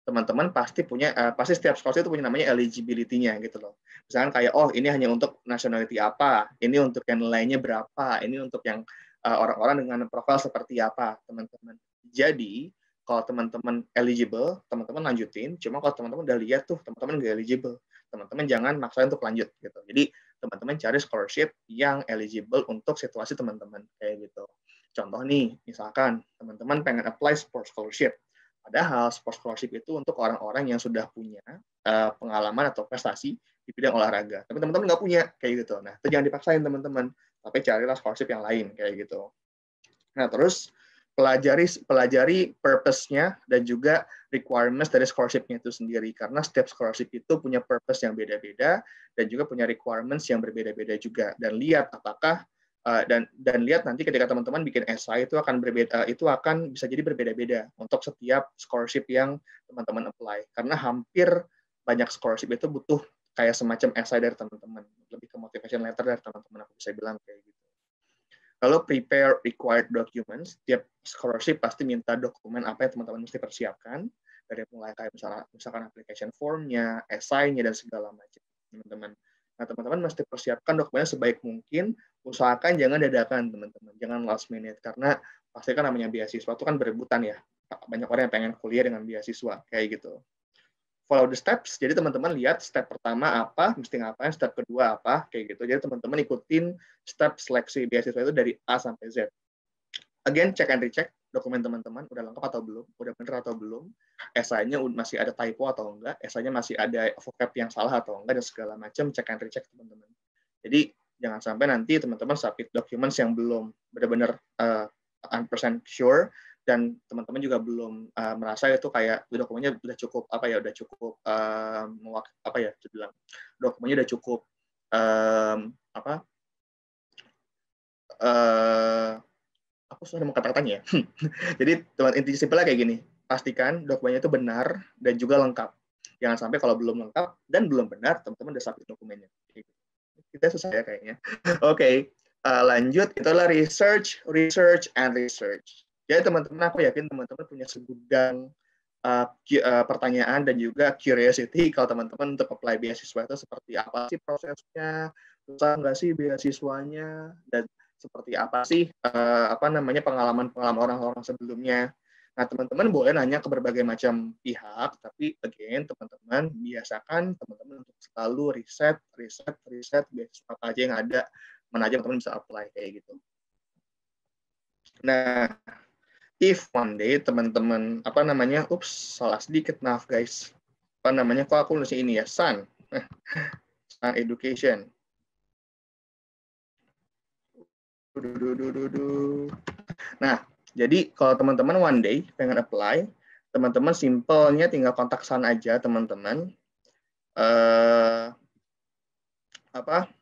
teman-teman pasti punya, uh, pasti setiap scholarship itu punya namanya eligibility-nya gitu loh. Misalkan kayak, oh ini hanya untuk nationality apa, ini untuk yang nilainya berapa, ini untuk yang uh, orang-orang dengan profil seperti apa, teman-teman. Jadi, kalau teman-teman eligible, teman-teman lanjutin. Cuma kalau teman-teman udah lihat tuh, teman-teman nggak eligible, teman-teman jangan maksain untuk lanjut gitu. Jadi, teman-teman cari scholarship yang eligible untuk situasi teman-teman kayak gitu. Contoh nih, misalkan teman-teman pengen apply sports scholarship. Padahal sports scholarship itu untuk orang-orang yang sudah punya uh, pengalaman atau prestasi di bidang olahraga. Tapi teman-teman nggak punya kayak gitu. Nah, itu jangan dipaksain teman-teman. Tapi carilah scholarship yang lain kayak gitu. Nah, terus pelajari pelajari purpose-nya dan juga requirements dari scholarship-nya itu sendiri. Karena setiap scholarship itu punya purpose yang beda-beda dan juga punya requirements yang berbeda-beda juga. Dan lihat apakah Uh, dan dan lihat nanti ketika teman-teman bikin esai itu akan berbeda, uh, itu akan bisa jadi berbeda-beda untuk setiap scholarship yang teman-teman apply, karena hampir banyak scholarship itu butuh kayak semacam esai dari teman-teman, lebih ke motivation letter dari teman-teman, aku bisa bilang kayak gitu. Lalu prepare required documents, tiap scholarship pasti minta dokumen apa yang teman-teman mesti persiapkan, dari mulai kayak misalnya misalkan application form-nya, esainya dan segala macam, teman-teman. Nah, teman-teman mesti persiapkan dokumennya sebaik mungkin, usahakan jangan dadakan, teman-teman. Jangan last minute, karena pasti kan namanya beasiswa itu kan berebutan ya. Banyak orang yang pengen kuliah dengan beasiswa, kayak gitu. Follow the steps, jadi teman-teman lihat step pertama apa, mesti ngapain, step kedua apa, kayak gitu. Jadi teman-teman ikutin step seleksi beasiswa itu dari A sampai Z. Again, check and recheck, dokumen teman-teman udah lengkap atau belum, udah bener atau belum, esainya masih ada typo atau enggak, esainya masih ada vocab yang salah atau enggak, dan segala macam, check and recheck teman-teman. Jadi jangan sampai nanti teman-teman submit documents yang belum benar-benar uh, one hundred percent sure, dan teman-teman juga belum uh, merasa itu kayak dokumennya udah cukup apa ya, udah cukup um, apa ya, bilang dokumennya udah cukup um, apa uh, aku sudah mau kata-katanya ya. Jadi teman inti simpelnya kayak gini, pastikan dokumennya itu benar dan juga lengkap. Jangan sampai kalau belum lengkap dan belum benar, teman-teman udah submit dokumennya. Kita susah ya kayaknya. Oke, okay. uh, lanjut. Itulah research, research, and research. Jadi teman-teman, aku yakin teman-teman punya segudang uh, uh, pertanyaan dan juga curiosity kalau teman-teman untuk apply beasiswa itu seperti apa sih prosesnya, susah nggak sih beasiswanya, dan seperti apa sih uh, apa namanya pengalaman-pengalaman orang-orang sebelumnya. Nah, teman-teman boleh nanya ke berbagai macam pihak, tapi again teman-teman biasakan teman-teman untuk selalu riset, riset, riset beasiswa apa aja yang ada, mana aja teman-teman bisa apply kayak gitu. Nah, if one day teman-teman apa namanya, ups salah sedikit, maaf guys, apa namanya kok aku nulisnya ini ya, Sun, Sun Education. Nah, jadi kalau teman-teman one day pengen apply, teman-teman simpelnya tinggal kontak Sun aja, teman-teman. Uh, apa?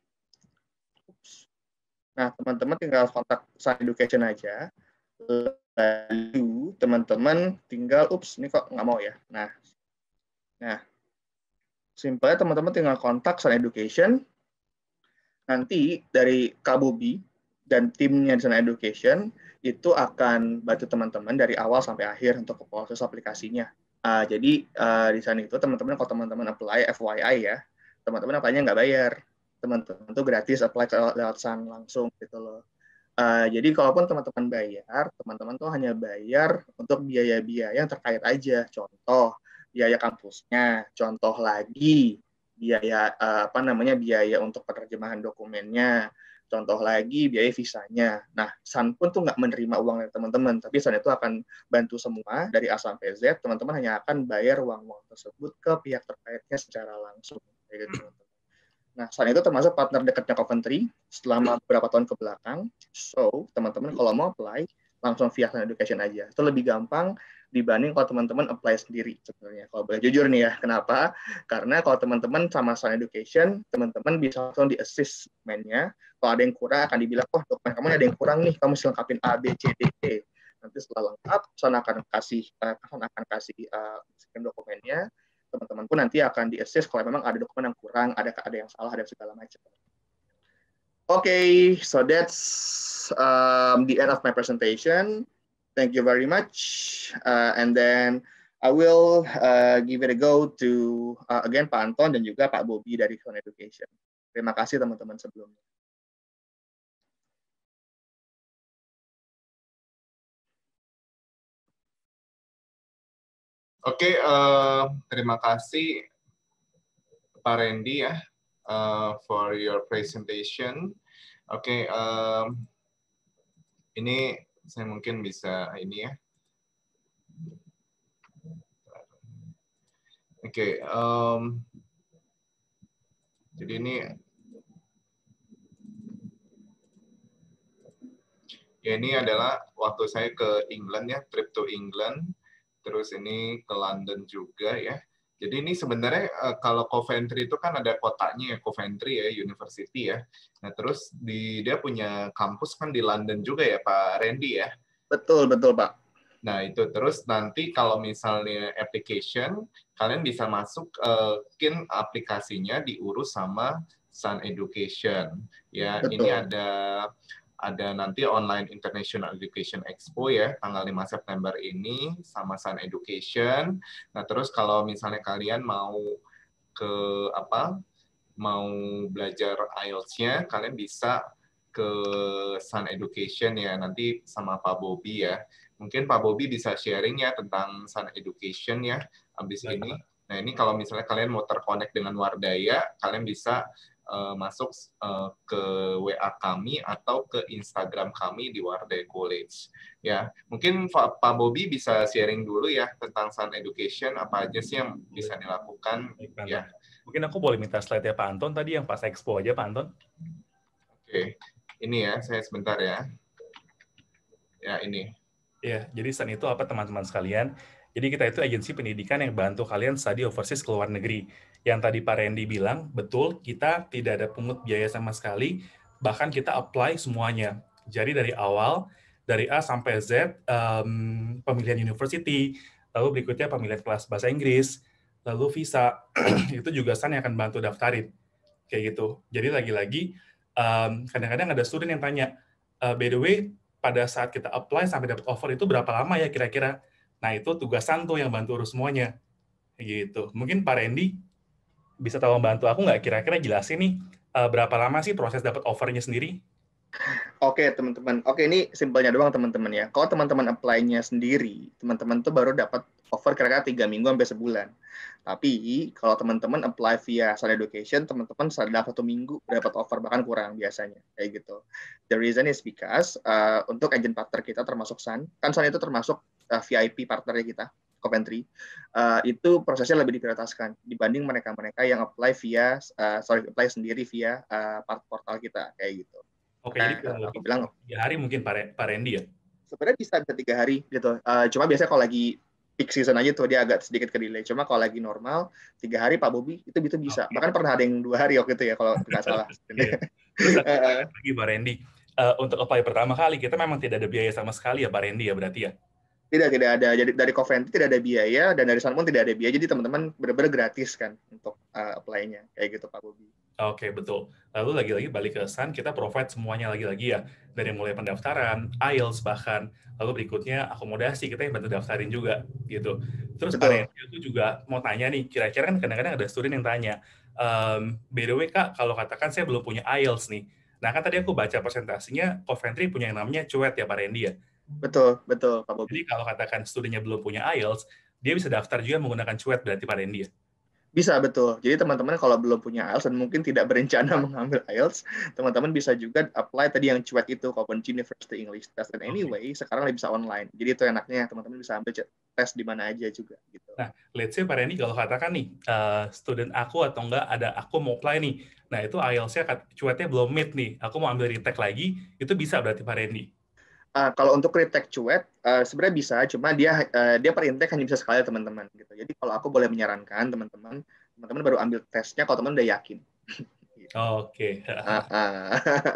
Nah, teman-teman tinggal kontak Sun Education aja. Lalu teman-teman tinggal, ups, ini kok nggak mau ya. Nah, nah, simpelnya teman-teman tinggal kontak Sun Education. Nanti dari Kak Bobi dan timnya di Sun Education itu akan bantu teman-teman dari awal sampai akhir untuk proses aplikasinya. Uh, jadi uh, di sana itu teman-teman kalau teman-teman apply F Y I ya, teman-teman apply-nya nggak bayar, teman-teman itu gratis apply lewat Sun langsung gitu loh. Uh, jadi kalaupun teman-teman bayar, teman-teman tuh hanya bayar untuk biaya-biaya yang terkait aja. Contoh biaya kampusnya, contoh lagi biaya uh, apa namanya biaya untuk penerjemahan dokumennya. Contoh lagi biaya visanya. Nah, Sun pun tuh nggak menerima uang dari teman-teman, tapi Sun itu akan bantu semua dari A sampai Z. Teman-teman hanya akan bayar uang-uang tersebut ke pihak terkaitnya secara langsung. Gitu. Nah, Sun itu termasuk partner dekatnya Coventry selama beberapa tahun ke belakang. So, teman-teman kalau mau apply, langsung via Sun Education aja. Itu lebih gampang dibanding kalau teman-teman apply sendiri sebenarnya. Kalau boleh jujur nih ya, kenapa? Karena kalau teman-teman sama Sun Education, teman-teman bisa langsung di-assist dokumennya. Kalau ada yang kurang, akan dibilang, oh dokumen kamu ada yang kurang nih, kamu mesti lengkapin A, B, C, D, E. Nanti setelah lengkap, Sun akan kasih, uh, Sun akan kasih uh, dokumennya. Teman-teman pun nanti akan di-assist kalau memang ada dokumen yang kurang, ada ada yang salah, ada segala macam. Oke, okay, so that's um, the end of my presentation. Thank you very much. Uh, and then I will uh, give it a go to uh, again Pak Anton dan juga Pak Bobby dari Sound Education. Terima kasih teman-teman sebelumnya. Oke, okay, uh, terima kasih Pak Randy ya uh, for your presentation. Oke, okay, um, ini saya mungkin bisa ini ya. Oke, okay, um, jadi ini ya ini adalah waktu saya ke England ya, trip to England, terus ini ke London juga ya. Jadi ini sebenarnya kalau Coventry itu kan ada kotanya ya, Coventry ya, University ya. Nah terus di dia punya kampus kan di London juga ya Pak Randy ya. Betul betul Pak. Nah itu terus nanti kalau misalnya application kalian bisa masuk uh, mungkin aplikasinya diurus sama Sun Education ya. Betul. Ini ada ada nanti Online International Education Expo ya, tanggal lima September ini sama Sun Education. Nah, terus kalau misalnya kalian mau ke apa? Mau belajar I E L T S-nya, kalian bisa ke Sun Education ya, nanti sama Pak Bobby ya. Mungkin Pak Bobby bisa sharing ya tentang Sun Education ya, habis ya, ini. Nah, ini kalau misalnya kalian mau terkonek dengan Wardaya, kalian bisa Uh, masuk uh, ke W A kami atau ke Instagram kami di Wardaya College. Ya, mungkin Pak Bobby bisa sharing dulu ya tentang Sun Education, apa aja sih yang bisa dilakukan. Baik, ya. Mungkin aku boleh minta slide-nya Pak Anton tadi yang pas Expo aja Pak Anton. Oke, ini ya, saya sebentar ya. Ya, ini. Ya, jadi Sun itu apa teman-teman sekalian? Jadi kita itu agensi pendidikan yang bantu kalian study overseas ke luar negeri. Yang tadi Pak Randy bilang, betul, kita tidak ada pungut biaya sama sekali, bahkan kita apply semuanya. Jadi dari awal, dari A sampai Z, um, pemilihan university, lalu berikutnya pemilihan kelas bahasa Inggris, lalu visa, itu juga Sun yang akan bantu daftarin. Kayak gitu. Jadi lagi-lagi, um, kadang-kadang ada student yang tanya, uh, by the way, pada saat kita apply sampai dapat offer itu berapa lama ya kira-kira? Nah, itu tugas Sun tuh yang bantu urus semuanya. Gitu. Mungkin Pak Randy bisa tolong bantu aku nggak kira-kira jelasin nih uh, berapa lama sih proses dapat offernya sendiri? Oke, teman-teman. Oke, ini simpelnya doang, teman-teman ya. Kalau teman-teman apply-nya sendiri, teman-teman tuh baru dapat offer kira-kira tiga minggu sampai sebulan. Tapi, kalau teman-teman apply via Sun Education, teman-teman dalam satu minggu dapat offer, bahkan kurang biasanya. Kayak gitu. The reason is because, uh, untuk agent partner kita termasuk Sun, kan Sun itu termasuk uh, V I P partnernya kita, Coventry, uh, itu prosesnya lebih diprioritaskan dibanding mereka-mereka yang apply via, uh, sorry, apply sendiri via uh, portal kita, kayak gitu. Oke, nah, jadi aku bilang tiga hari mungkin Pak Randy ya? Sebenarnya bisa bisa tiga hari gitu. Uh, cuma biasanya kalau lagi peak season aja tuh dia agak sedikit ke delay. Cuma kalau lagi normal tiga hari Pak Bobby itu itu bisa. Okay. Bahkan pernah ada yang dua hari waktu itu ya kalau nggak salah. Terus lagi Pak Randy, uh, untuk apply pertama kali kita memang tidak ada biaya sama sekali ya Pak Randy ya berarti ya? Tidak, tidak ada. Jadi dari Coventry tidak ada biaya dan dari Sun pun tidak ada biaya. Jadi teman-teman benar-benar gratis kan untuk uh, apply-nya kayak gitu Pak Bobby. Oke, betul. Lalu lagi-lagi balik ke Sun, kita provide semuanya lagi-lagi ya. Dari mulai pendaftaran, I E L T S bahkan. Lalu berikutnya akomodasi, kita yang bantu daftarin juga. gitu. Terus Pak Randy, aku juga mau tanya nih, kira-kira kan kadang-kadang ada student yang tanya, ehm, by the way Kak, kalau katakan saya belum punya I E L T S nih. Nah kan tadi aku baca presentasinya, Coventry punya yang namanya C U E T ya Pak Randy ya? Betul, betul Pak Bobby. Jadi kalau katakan studentnya belum punya I E L T S, dia bisa daftar juga menggunakan C U E T berarti Pak Randy ya? Bisa, betul. Jadi teman-teman kalau belum punya I E L T S dan mungkin tidak berencana mengambil I E L T S, teman-teman bisa juga apply tadi yang C U E T itu, Coventry University English Test. Dan anyway, okay. sekarang bisa online. Jadi itu enaknya, teman-teman bisa ambil tes di mana aja juga. Gitu. Nah, let's say Pak Randy kalau katakan nih, uh, student aku atau enggak ada aku mau apply nih, nah itu I E L T S-nya C U E T-nya belum meet nih, aku mau ambil retake lagi, itu bisa berarti Pak Randy? Uh, kalau untuk retake C U E T uh, sebenarnya bisa, cuma dia uh, dia per intake hanya bisa sekali teman-teman gitu. Jadi kalau aku boleh menyarankan teman-teman, teman-teman baru ambil tesnya kalau teman udah yakin. Oke. Okay. uh, uh.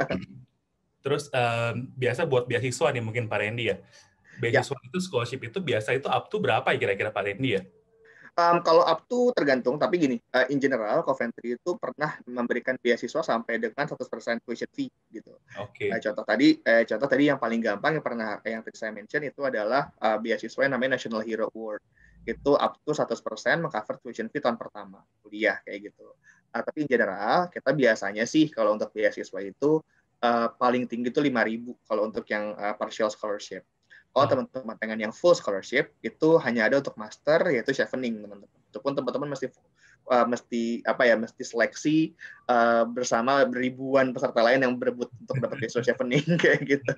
Terus um, biasa buat beasiswa nih mungkin Pak Randy ya. Beasiswa ya. Itu scholarship itu biasa itu up to berapa ya kira-kira Pak Randy ya? Um, kalau up to tergantung, tapi gini, uh, in general Coventry itu pernah memberikan beasiswa sampai dengan seratus persen tuition fee gitu. Oke. Okay. Uh, contoh tadi, eh, contoh tadi yang paling gampang yang pernah yang tadi saya mention itu adalah uh, beasiswa yang namanya National Hero Award. itu up to seratus persen mengcover tuition fee tahun pertama kuliah kayak gitu. Uh, tapi in general kita biasanya sih kalau untuk beasiswa itu uh, paling tinggi itu lima ribu kalau untuk yang uh, partial scholarship. Kalau Oh. teman-teman pengen yang full scholarship itu hanya ada untuk master yaitu chevening teman-teman. Itu pun teman-teman mesti uh, mesti apa ya mesti seleksi uh, bersama ribuan peserta lain yang berebut untuk dapat beasiswa chevening kayak gitu.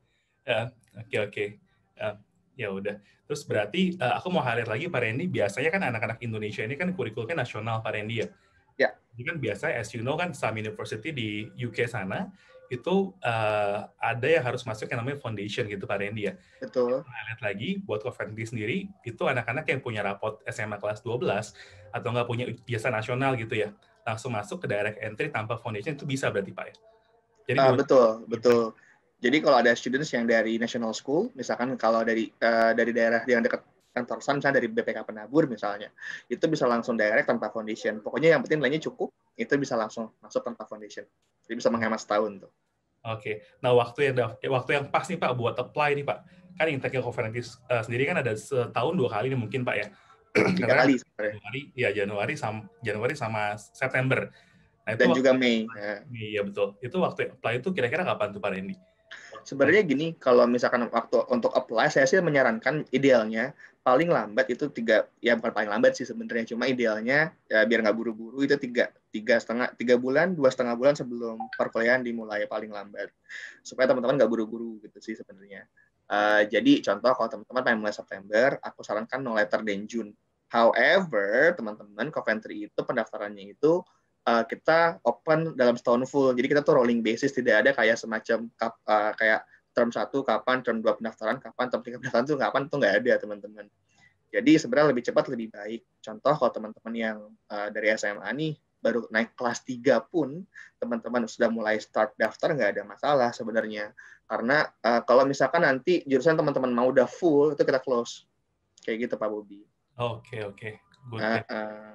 Ya, oke oke. Ya, ya udah. Terus berarti uh, aku mau highlight lagi Pak Randy, biasanya kan anak-anak Indonesia ini kan kurikulumnya nasional Pak Randy ya. Ya. Jadi kan biasanya as you know kan some university di U K sana itu uh, ada yang harus masuk yang namanya foundation gitu Pak Randy ya. Betul. Highlight lagi buat Coventry sendiri itu anak-anak yang punya rapot S M A kelas dua belas atau nggak punya ijazah nasional gitu ya, langsung masuk ke direct entry tanpa foundation itu bisa berarti Pak ya. Jadi Uh, dua- betul, betul. Jadi kalau ada students yang dari national school, misalkan kalau dari uh, dari daerah yang dekat kantor S A M, misalnya dari B P K Penabur misalnya, itu bisa langsung direct tanpa foundation. Pokoknya yang penting nilainya cukup, itu bisa langsung masuk tanpa foundation. Jadi bisa menghemat setahun tuh. Oke, nah waktu yang waktu yang pas nih Pak buat apply nih Pak, kan intake Coventry uh, sendiri kan ada setahun dua kali nih mungkin Pak ya. Tiga Karena kali sebenarnya. Januari, ya Januari sama Januari sama September. Nah, itu Dan waktu, juga Mei. Ya. iya betul. Itu waktu apply itu kira-kira kapan tuh Pak Randy? Sebenarnya gini, kalau misalkan waktu untuk apply, saya sih menyarankan idealnya paling lambat itu tiga, ya bukan paling lambat sih sebenarnya, cuma idealnya ya biar nggak buru-buru itu tiga, tiga setengah, tiga bulan, dua setengah bulan sebelum perkuliahan dimulai paling lambat, supaya teman-teman nggak buru-buru gitu sih sebenarnya. Uh, jadi contoh kalau teman-teman pengen mulai September, aku sarankan no later than June. However, teman-teman Coventry itu pendaftarannya itu Uh, kita open dalam setahun full. Jadi kita tuh rolling basis, tidak ada kayak semacam kap, uh, kayak term satu kapan, term dua pendaftaran kapan, term tiga pendaftaran tuh kapan, tuh nggak ada teman-teman. Jadi sebenarnya lebih cepat lebih baik. Contoh kalau teman-teman yang uh, dari S M A nih baru naik kelas tiga pun teman-teman sudah mulai start daftar nggak ada masalah sebenarnya. Karena uh, kalau misalkan nanti jurusan teman-teman mau udah full itu kita close. Kayak gitu Pak Bobi. Oke oke. Good. Uh,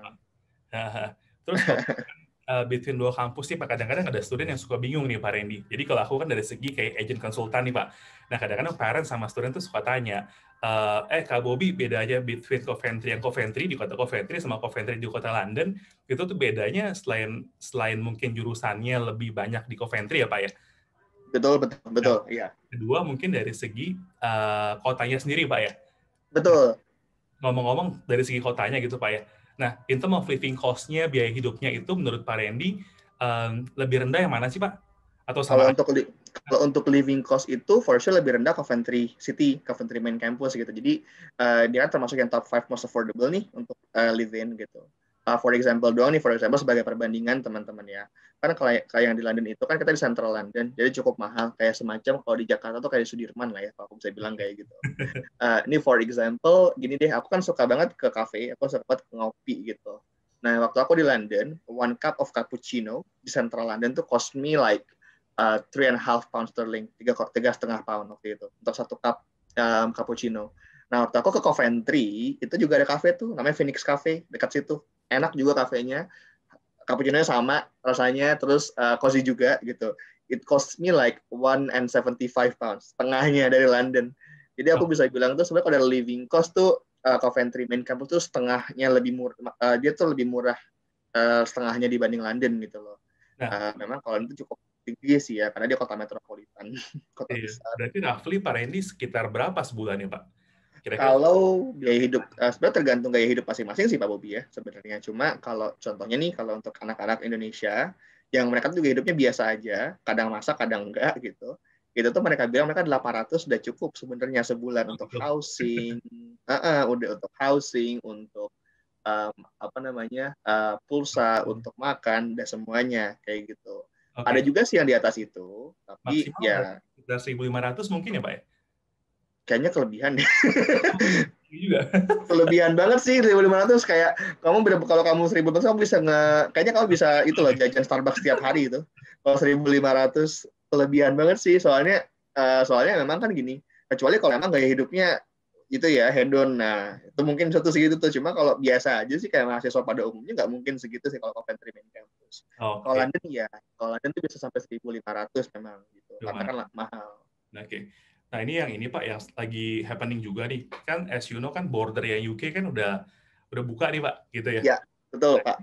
uh. Terus uh, between dua kampus nih Pak, kadang-kadang ada student yang suka bingung nih Pak Randy. Jadi kalau aku kan dari segi kayak agent konsultan nih Pak. Nah kadang-kadang parent sama student tuh suka tanya, uh, eh Kak Bobi beda aja between Coventry yang Coventry di kota Coventry sama Coventry di kota London, itu tuh bedanya selain selain mungkin jurusannya lebih banyak di Coventry ya Pak ya? Betul, betul, betul, nah, iya. Kedua mungkin dari segi uh, kotanya sendiri Pak ya? Betul. Ngomong-ngomong dari segi kotanya gitu Pak ya. Nah, in terms of living cost-nya, biaya hidupnya itu menurut Pak Randy um, lebih rendah yang mana sih Pak? Atau sama? Kalau untuk li- kalau untuk living cost itu for sure lebih rendah Coventry City, Coventry main campus gitu. Jadi uh, dia termasuk yang top five most affordable nih untuk uh, live in gitu. Uh, for example doang nih, for example sebagai perbandingan teman-teman ya. Kan kalau kayak yang di London itu kan kita di Central London, jadi cukup mahal. Kayak semacam kalau di Jakarta tuh kayak di Sudirman lah ya, kalau aku bisa bilang kayak gitu. Uh, ini for example, gini deh, aku kan suka banget ke cafe, aku suka banget ngopi gitu. Nah, waktu aku di London, one cup of cappuccino di Central London tuh cost me like uh, three and a half pound sterling, tiga tiga setengah pound waktu itu untuk satu cup um, cappuccino. Nah, waktu aku ke Coventry, itu juga ada cafe tuh, namanya Phoenix Cafe, dekat situ. Enak juga kafenya, cappuccino-nya sama rasanya, terus uh, cozy juga gitu. It cost me like one and seventy-five pounds, setengahnya dari London. Jadi aku bisa bilang tuh sebenarnya kalau dari living cost tuh uh, Coventry main campus tuh setengahnya lebih murah, uh, dia tuh lebih murah uh, setengahnya dibanding London gitu loh. Nah, uh, memang kalau itu cukup tinggi sih ya, karena dia kota metropolitan, kota iya. besar. Berarti roughly Pak Randy sekitar berapa sebulannya Pak? Kira-kira. Kalau biaya hidup, uh, sebenarnya tergantung gaya hidup masing-masing sih Pak Bobi ya sebenarnya. Cuma kalau contohnya nih, kalau untuk anak-anak Indonesia, yang mereka juga hidupnya biasa aja, kadang masak, kadang enggak gitu, itu tuh mereka bilang mereka delapan ratus sudah cukup sebenarnya sebulan oh, untuk betul. housing, uh -uh, udah untuk housing, untuk um, apa namanya uh, pulsa, hmm. untuk makan, dan semuanya kayak gitu. Okay. Ada juga sih yang di atas itu, tapi maksimal ya sekitar seribu lima ratus mungkin ya Pak ya? Kayaknya kelebihan deh. juga. Kelebihan banget sih seribu lima ratus, kayak kamu kalau kamu seribu lima ratus kamu bisa nge kayaknya kamu bisa itu loh jajan Starbucks setiap hari itu. Kalau seribu lima ratus kelebihan banget sih, soalnya uh, soalnya memang kan gini, kecuali kalau memang gaya hidupnya itu ya hedon, nah itu mungkin satu segitu tuh. Cuma kalau biasa aja sih kayak mahasiswa pada umumnya nggak mungkin segitu sih kalau Coventry main campus. Oh, okay. Kalau London ya, kalau London tuh bisa sampai seribu lima ratus memang gitu, karena kan mahal. Oke. Okay. Nah ini yang ini Pak yang lagi happening juga nih. Kan as you know kan border yang U K kan udah udah buka nih Pak, gitu ya. Ya, betul Pak.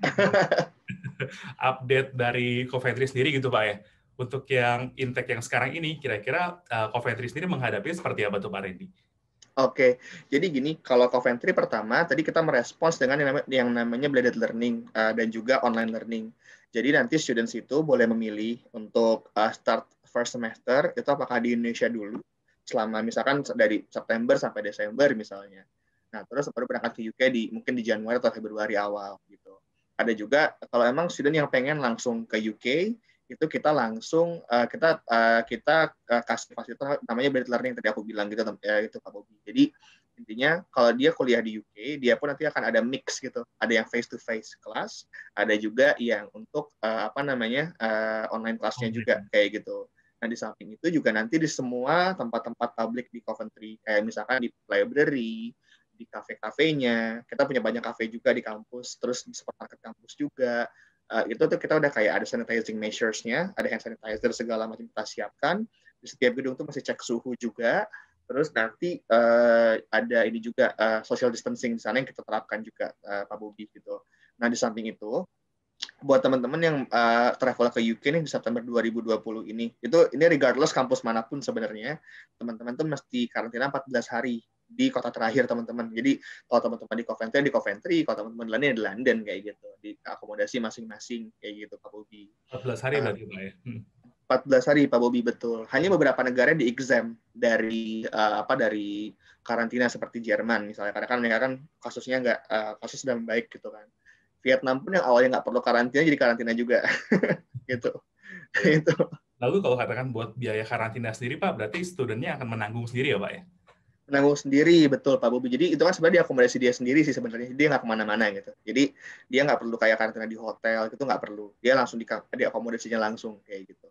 Update dari Coventry sendiri gitu Pak ya. Untuk yang intake yang sekarang ini, kira-kira uh, Coventry sendiri menghadapi seperti apa tuh Pak Randy? Oke, jadi gini, kalau Coventry pertama, tadi kita merespons dengan yang namanya, yang namanya blended learning uh, dan juga online learning. Jadi nanti students itu boleh memilih untuk uh, start first semester, itu apakah di Indonesia dulu, selama misalkan dari September sampai Desember misalnya. Nah, terus baru berangkat ke U K di mungkin di Januari atau Februari awal gitu. Ada juga kalau emang student yang pengen langsung ke U K, itu kita langsung uh, kita uh, kita uh, kasih fasilitas namanya blended learning tadi aku bilang gitu ya, itu Pak Bobi. Jadi intinya kalau dia kuliah di U K, dia pun nanti akan ada mix gitu. Ada yang face to face kelas, ada juga yang untuk uh, apa namanya uh, online kelasnya juga kayak gitu. Nah di samping itu juga nanti di semua tempat-tempat publik di Coventry, kayak misalkan di library, di kafe-kafenya, kita punya banyak kafe juga di kampus, terus di supermarket kampus juga. Uh, itu tuh kita udah kayak ada sanitizing measures-nya, ada hand sanitizer segala macam kita siapkan. Di setiap gedung tuh masih cek suhu juga. Terus nanti uh, ada ini juga uh, social distancing di sana yang kita terapkan juga, uh, Pak Bobi gitu. Nah di samping itu, buat teman-teman yang uh, travel ke U K nih di September dua ribu dua puluh ini, itu ini regardless kampus manapun sebenarnya, teman-teman tuh mesti karantina empat belas hari di kota terakhir teman-teman. Jadi kalau teman-teman di Coventry di Coventry, kalau teman-teman di London di London kayak gitu, di akomodasi masing-masing kayak gitu Pak Bobi. empat belas hari berarti Pak ya. Hmm. empat belas hari Pak Bobi, betul. Hanya beberapa negara di exempt dari uh, apa dari karantina seperti Jerman misalnya, karena kan mereka kan kasusnya nggak uh, kasus sudah membaik gitu kan. Vietnam pun yang awalnya nggak perlu karantina jadi karantina juga gitu. Itu. Lalu kalau katakan buat biaya karantina sendiri Pak, berarti studentnya akan menanggung sendiri ya Pak ya? Menanggung sendiri, betul Pak Bobi. Jadi itu kan sebenarnya diakomodasi dia sendiri sih sebenarnya. Dia nggak kemana-mana gitu. Jadi dia nggak perlu kayak karantina di hotel gitu, nggak perlu. Dia langsung di diakomodasinya langsung kayak gitu.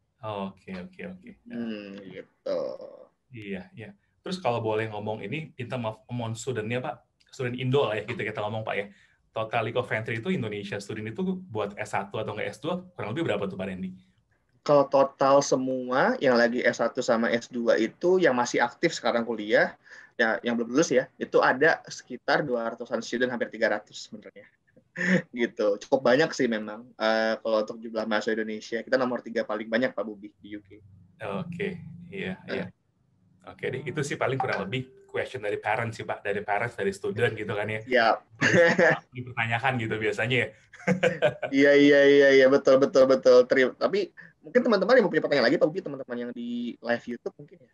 Oke oke oke. Hmm, gitu. Iya iya. Terus kalau boleh ngomong ini, in terms of amount student-nya Pak, student Indo lah ya kita kita ngomong Pak ya. Total di Coventry itu Indonesia student itu buat S satu atau nggak S dua kurang lebih berapa tuh Pak Randy? Kalau total semua yang lagi S satu sama S dua itu yang masih aktif sekarang kuliah, ya yang belum lulus ya, itu ada sekitar dua ratusan student, hampir tiga ratus sebenarnya. Gitu. Cukup banyak sih memang. Uh, kalau untuk jumlah mahasiswa Indonesia, kita nomor tiga paling banyak Pak Bobi di U K. Oke, iya, iya. Oke, deh. Itu sih paling kurang lebih question dari parents sih Pak, dari parents, dari student gitu kan ya. Siap. Dipertanyakan gitu biasanya ya. Iya, iya, iya, iya, betul, betul, betul. Terima. Tapi mungkin teman-teman yang mau punya pertanyaan lagi, Pak Bobi, teman-teman yang di live YouTube mungkin ya.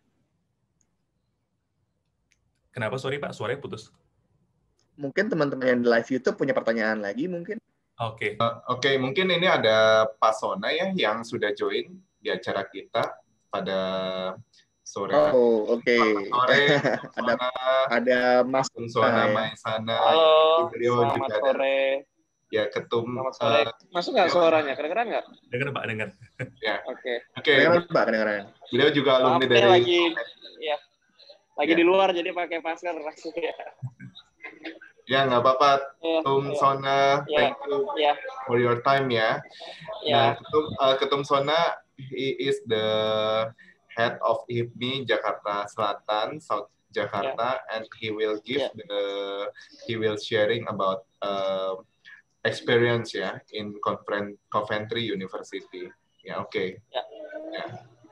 Kenapa, sorry Pak, suaranya putus? Mungkin teman-teman yang di live YouTube punya pertanyaan lagi mungkin. Oke. Okay. Uh, Oke, okay, mungkin ini ada Pak Sona ya yang sudah join di acara kita pada sore. Oh, oke. Okay. Sore, ada ada Mas Sona Maisana. Halo, beliau selamat juga sore. Ada, ya, ketum. Selamat sore. Uh, Masuk nggak ya, suaranya? Kedengeran nggak? Dengar Pak, dengar. Ya. Oke. Oke. Okay. Kedengeran Pak, kedengeran. Beliau juga alumni Maaf, dari. Lagi, ya. Lagi ya. Di luar jadi pakai masker langsung ya. Ya, nggak apa-apa, ya, Ketum ya. Sona, ya. thank you ya. for your time ya. ya. Nah, Ketum, uh, Ketum Sona, he is the head of I H M I Jakarta Selatan, South Jakarta, yeah. and he will give yeah. the, he will sharing about uh, experience ya in Coventry University. Ya, oke. Okay. Yeah. Yeah.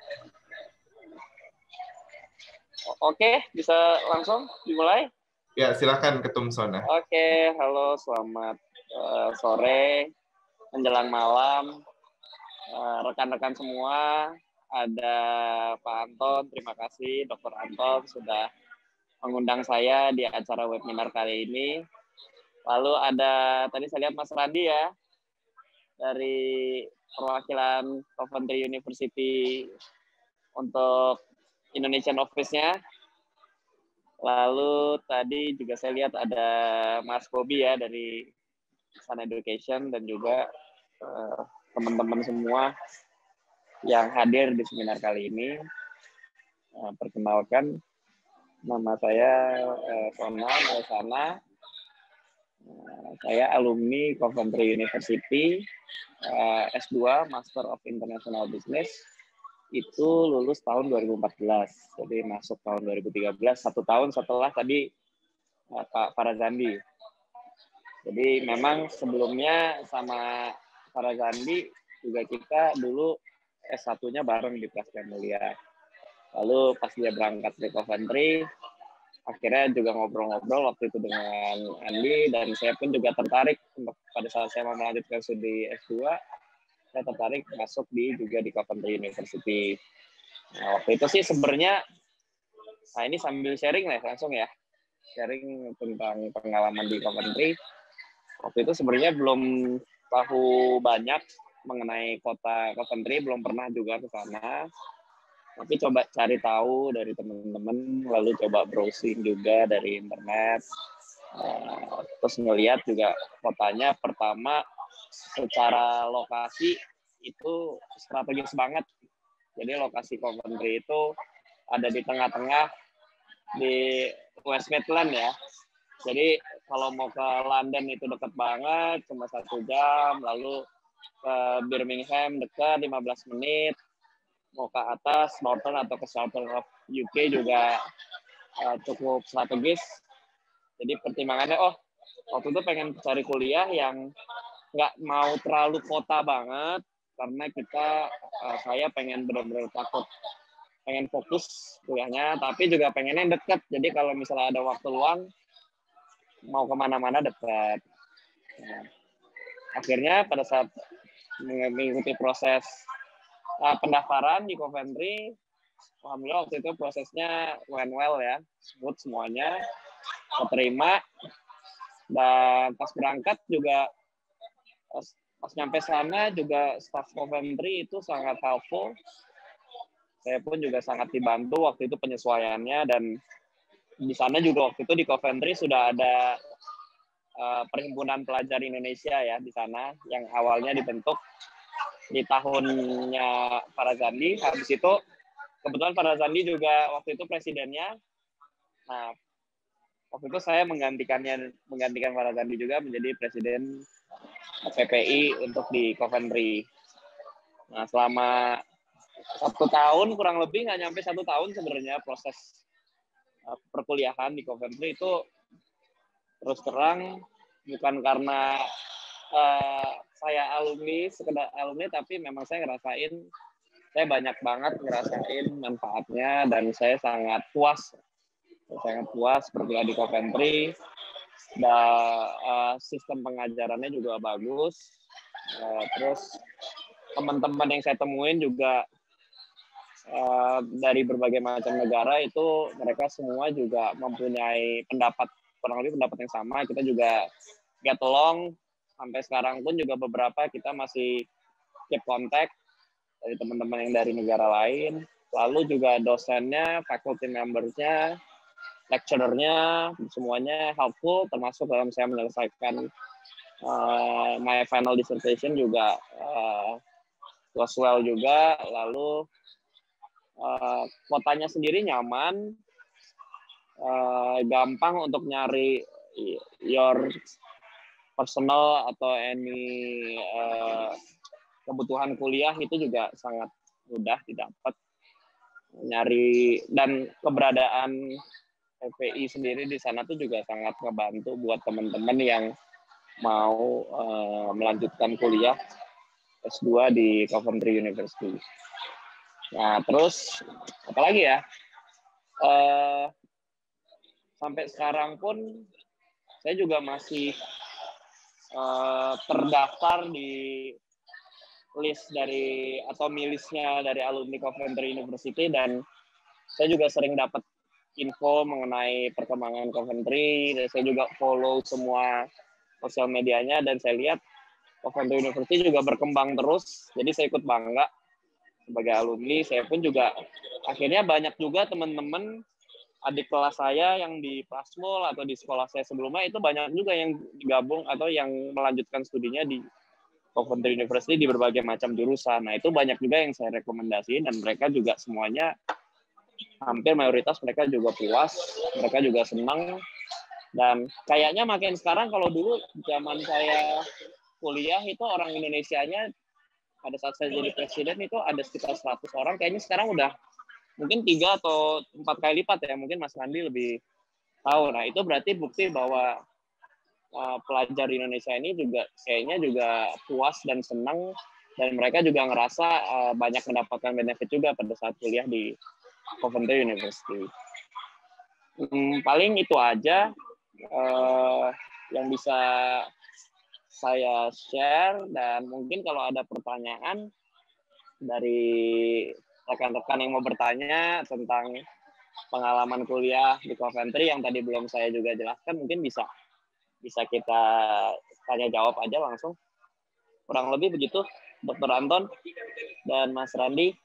Oke, okay, bisa langsung dimulai? Ya, silakan Ketum Sona. Oke, okay, halo, selamat uh, sore, menjelang malam, rekan-rekan uh, semua, ada Pak Anton, terima kasih Dokter Anton sudah mengundang saya di acara webinar kali ini. Lalu ada, tadi saya lihat Mas Randi ya, dari perwakilan Coventry University untuk Indonesian Office-nya. Lalu tadi juga saya lihat ada Mas Bobi ya dari Sun Education dan juga uh, teman-teman semua yang hadir di seminar kali ini. Uh, perkenalkan, nama saya uh, Sona Maisana. Uh, saya alumni Coventry University, uh, S dua Master of International Business. itu lulus tahun dua ribu empat belas, jadi masuk tahun dua ribu tiga belas, satu tahun setelah tadi Pak Farazandi. Jadi memang sebelumnya sama Farazandi juga kita dulu S satu-nya bareng di Prastia Mulia. Lalu pas dia berangkat ke Coventry, akhirnya juga ngobrol-ngobrol waktu itu dengan Andi, dan saya pun juga tertarik untuk pada saat saya mau melanjutkan studi S dua, saya tertarik masuk di juga di Coventry University. Nah, waktu itu sih sebenarnya, nah ini sambil sharing lah langsung ya, sharing tentang pengalaman di Coventry. Waktu itu sebenarnya belum tahu banyak mengenai kota Coventry, belum pernah juga ke sana. Tapi coba cari tahu dari teman-teman, lalu coba browsing juga dari internet. Uh, terus ngelihat juga kotanya, pertama secara lokasi itu strategis banget. Jadi lokasi Coventry itu ada di tengah-tengah di West Midland ya. Jadi kalau mau ke London itu dekat banget, cuma satu jam. Lalu ke Birmingham dekat lima belas menit. Mau ke atas, Northern atau ke Southern of U K juga uh, cukup strategis. Jadi pertimbangannya, oh waktu itu pengen cari kuliah yang nggak mau terlalu kota banget, karena kita, uh, saya pengen benar-benar takut, pengen fokus kuliahnya, tapi juga pengennya dekat. Jadi kalau misalnya ada waktu luang, mau kemana-mana dekat. Nah, akhirnya pada saat mengikuti proses uh, pendaftaran di Coventry, alhamdulillah waktu itu prosesnya went well ya, smooth semuanya, keterima. Dan pas berangkat juga, pas, pas nyampe sana juga staff Coventry itu sangat helpful. Saya pun juga sangat dibantu waktu itu penyesuaiannya, dan di sana juga waktu itu di Coventry sudah ada uh, Perhimpunan Pelajar Indonesia ya di sana, yang awalnya dibentuk di tahunnya Farazandi. Habis itu kebetulan Farazandi juga waktu itu presidennya. Nah, waktu itu saya menggantikannya, menggantikan Farazandi juga menjadi presiden P P I untuk di Coventry. Nah, selama satu tahun kurang lebih, nggak nyampe satu tahun sebenarnya proses uh, perkuliahan di Coventry itu, terus terang bukan karena uh, saya alumni, sekedar alumni, tapi memang saya ngerasain, saya banyak banget ngerasain manfaatnya, dan saya sangat puas, saya sangat puas berkuliah di Coventry. Dan uh, sistem pengajarannya juga bagus. Uh, terus teman-teman yang saya temuin juga uh, dari berbagai macam negara itu, mereka semua juga mempunyai pendapat, kurang lebih pendapat yang sama. Kita juga get along. Sampai sekarang pun juga beberapa kita masih keep contact dari teman-teman yang dari negara lain. Lalu juga dosennya, faculty members-nya, lecturer-nya, semuanya helpful, termasuk dalam saya menyelesaikan uh, my final dissertation juga uh, was well juga. Lalu uh, kotanya sendiri nyaman, uh, gampang untuk nyari your personal atau any uh, kebutuhan kuliah itu juga sangat mudah didapat, nyari, dan keberadaan P P I sendiri di sana tuh juga sangat ngebantu buat teman-teman yang mau uh, melanjutkan kuliah S dua di Coventry University. Nah, terus apalagi ya, uh, sampai sekarang pun saya juga masih Uh, terdaftar di list dari atau milisnya dari alumni Coventry University, dan saya juga sering dapat info mengenai perkembangan Coventry, dan saya juga follow semua sosial medianya, dan saya lihat Coventry University juga berkembang terus. Jadi saya ikut bangga sebagai alumni. Saya pun juga akhirnya banyak juga teman-teman adik kelas saya yang di Prasmul atau di sekolah saya sebelumnya itu banyak juga yang gabung atau yang melanjutkan studinya di Coventry University di berbagai macam jurusan. Nah, itu banyak juga yang saya rekomendasiin, dan mereka juga semuanya, hampir mayoritas mereka juga puas, mereka juga senang. Dan kayaknya makin sekarang, kalau dulu zaman saya kuliah itu orang Indonesianya pada saat saya jadi presiden itu ada sekitar seratus orang, kayaknya sekarang udah mungkin tiga atau empat kali lipat ya, mungkin Mas Randi lebih tahu. Nah itu berarti bukti bahwa uh, pelajar di Indonesia ini juga kayaknya juga puas dan senang, dan mereka juga ngerasa uh, banyak mendapatkan benefit juga pada saat kuliah di Coventry University. Hmm, paling itu aja uh, yang bisa saya share, dan mungkin kalau ada pertanyaan dari rekan-rekan yang mau bertanya tentang pengalaman kuliah di Coventry yang tadi belum saya juga jelaskan, mungkin bisa bisa kita tanya jawab aja langsung. Kurang lebih begitu, Dokter Anton dan Mas Randi.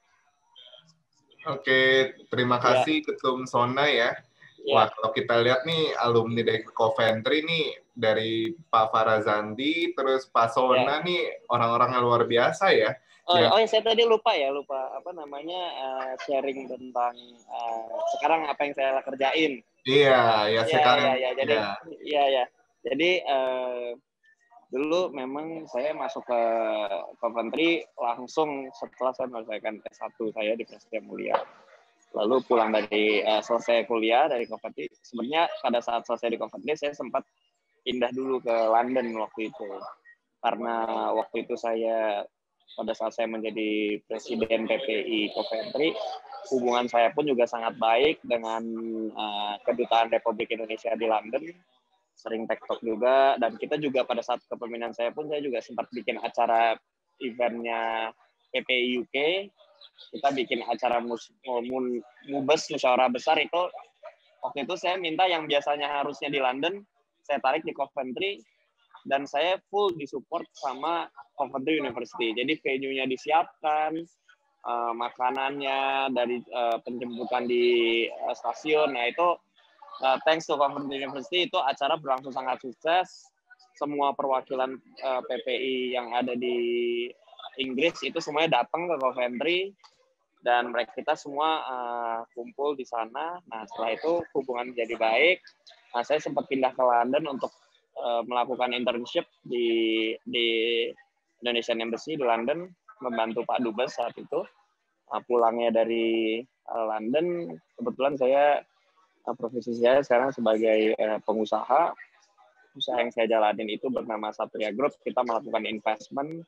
Oke, terima kasih ya. Ketum Sona ya. Ya. Wah, kalau kita lihat nih alumni dari Coventry nih, dari Pak Farazandi, terus Pak Sona ya. Nih orang-orang yang luar biasa ya. Oh, ya. oh ya, saya tadi lupa ya, lupa apa namanya uh, sharing tentang uh, sekarang apa yang saya kerjain. Iya, ya, ya sekarang. Iya, ya, jadi, iya, ya. Jadi uh, dulu memang saya masuk ke Coventry langsung setelah saya menyelesaikan S satu saya di Prasetya Mulia. Lalu pulang dari uh, selesai kuliah dari Coventry, sebenarnya pada saat selesai di Coventry saya sempat pindah dulu ke London waktu itu, karena waktu itu saya pada saat saya menjadi presiden P P I Coventry, hubungan saya pun juga sangat baik dengan uh, kedutaan Republik Indonesia di London, sering tektok juga, dan kita juga pada saat kepemimpinan saya pun saya juga sempat bikin acara eventnya P P I U K. Kita bikin acara mus, mun, mubes musyawarah besar itu, waktu itu saya minta yang biasanya harusnya di London, saya tarik di Coventry, dan saya full disupport sama Coventry University. Jadi venue-nya disiapkan, uh, makanannya dari uh, penjemputan di uh, stasiun. Nah itu uh, thanks to Coventry University, itu acara berlangsung sangat sukses. Semua perwakilan uh, P P I yang ada di Inggris itu semuanya datang ke Coventry, dan mereka kita semua uh, kumpul di sana. Nah setelah itu hubungan menjadi baik. Nah, saya sempat pindah ke London untuk uh, melakukan internship di di Indonesian Embassy di London, membantu Pak Dubes saat itu. Uh, pulangnya dari uh, London, kebetulan saya uh, profesi saya sekarang sebagai uh, pengusaha. Usaha yang saya jalanin itu bernama Satria Group. Kita melakukan investment.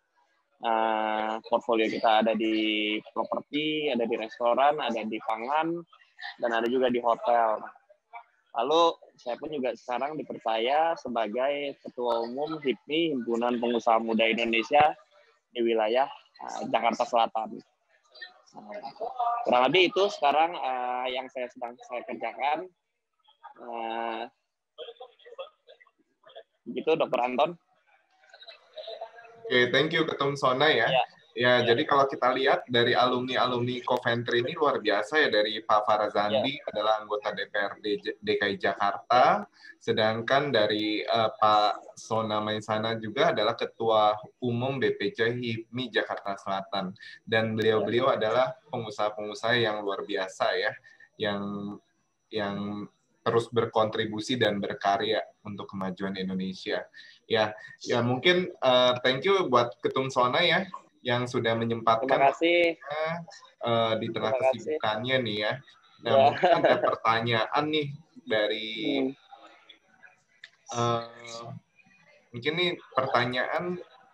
Uh, portfolio kita ada di properti, ada di restoran, ada di pangan, dan ada juga di hotel. Lalu saya pun juga sekarang dipercaya sebagai Ketua Umum H I P M I, Himpunan Pengusaha Muda Indonesia di wilayah uh, Jakarta Selatan. Uh, kurang lebih itu sekarang uh, yang saya sedang saya kerjakan. Uh, begitu, Dokter Anton. Oke, okay, thank you Ketum Sona ya. Ya, ya, ya. Jadi kalau kita lihat dari alumni-alumni Coventry ini luar biasa ya, dari Pak Farazandi ya. Adalah anggota D P R D D K I Jakarta, sedangkan dari uh, Pak Sona Maisana juga adalah Ketua Umum D P C H I P M I Jakarta Selatan, dan beliau-beliau adalah pengusaha-pengusaha yang luar biasa ya, yang yang terus berkontribusi dan berkarya untuk kemajuan Indonesia. Ya, ya mungkin uh, thank you buat Ketum Sona ya, yang sudah menyempatkan Terima kasih. Uh, di tengah Terima kesibukannya kasih. nih ya. Nah, ya. mungkin ada pertanyaan nih dari uh, mungkin nih pertanyaan.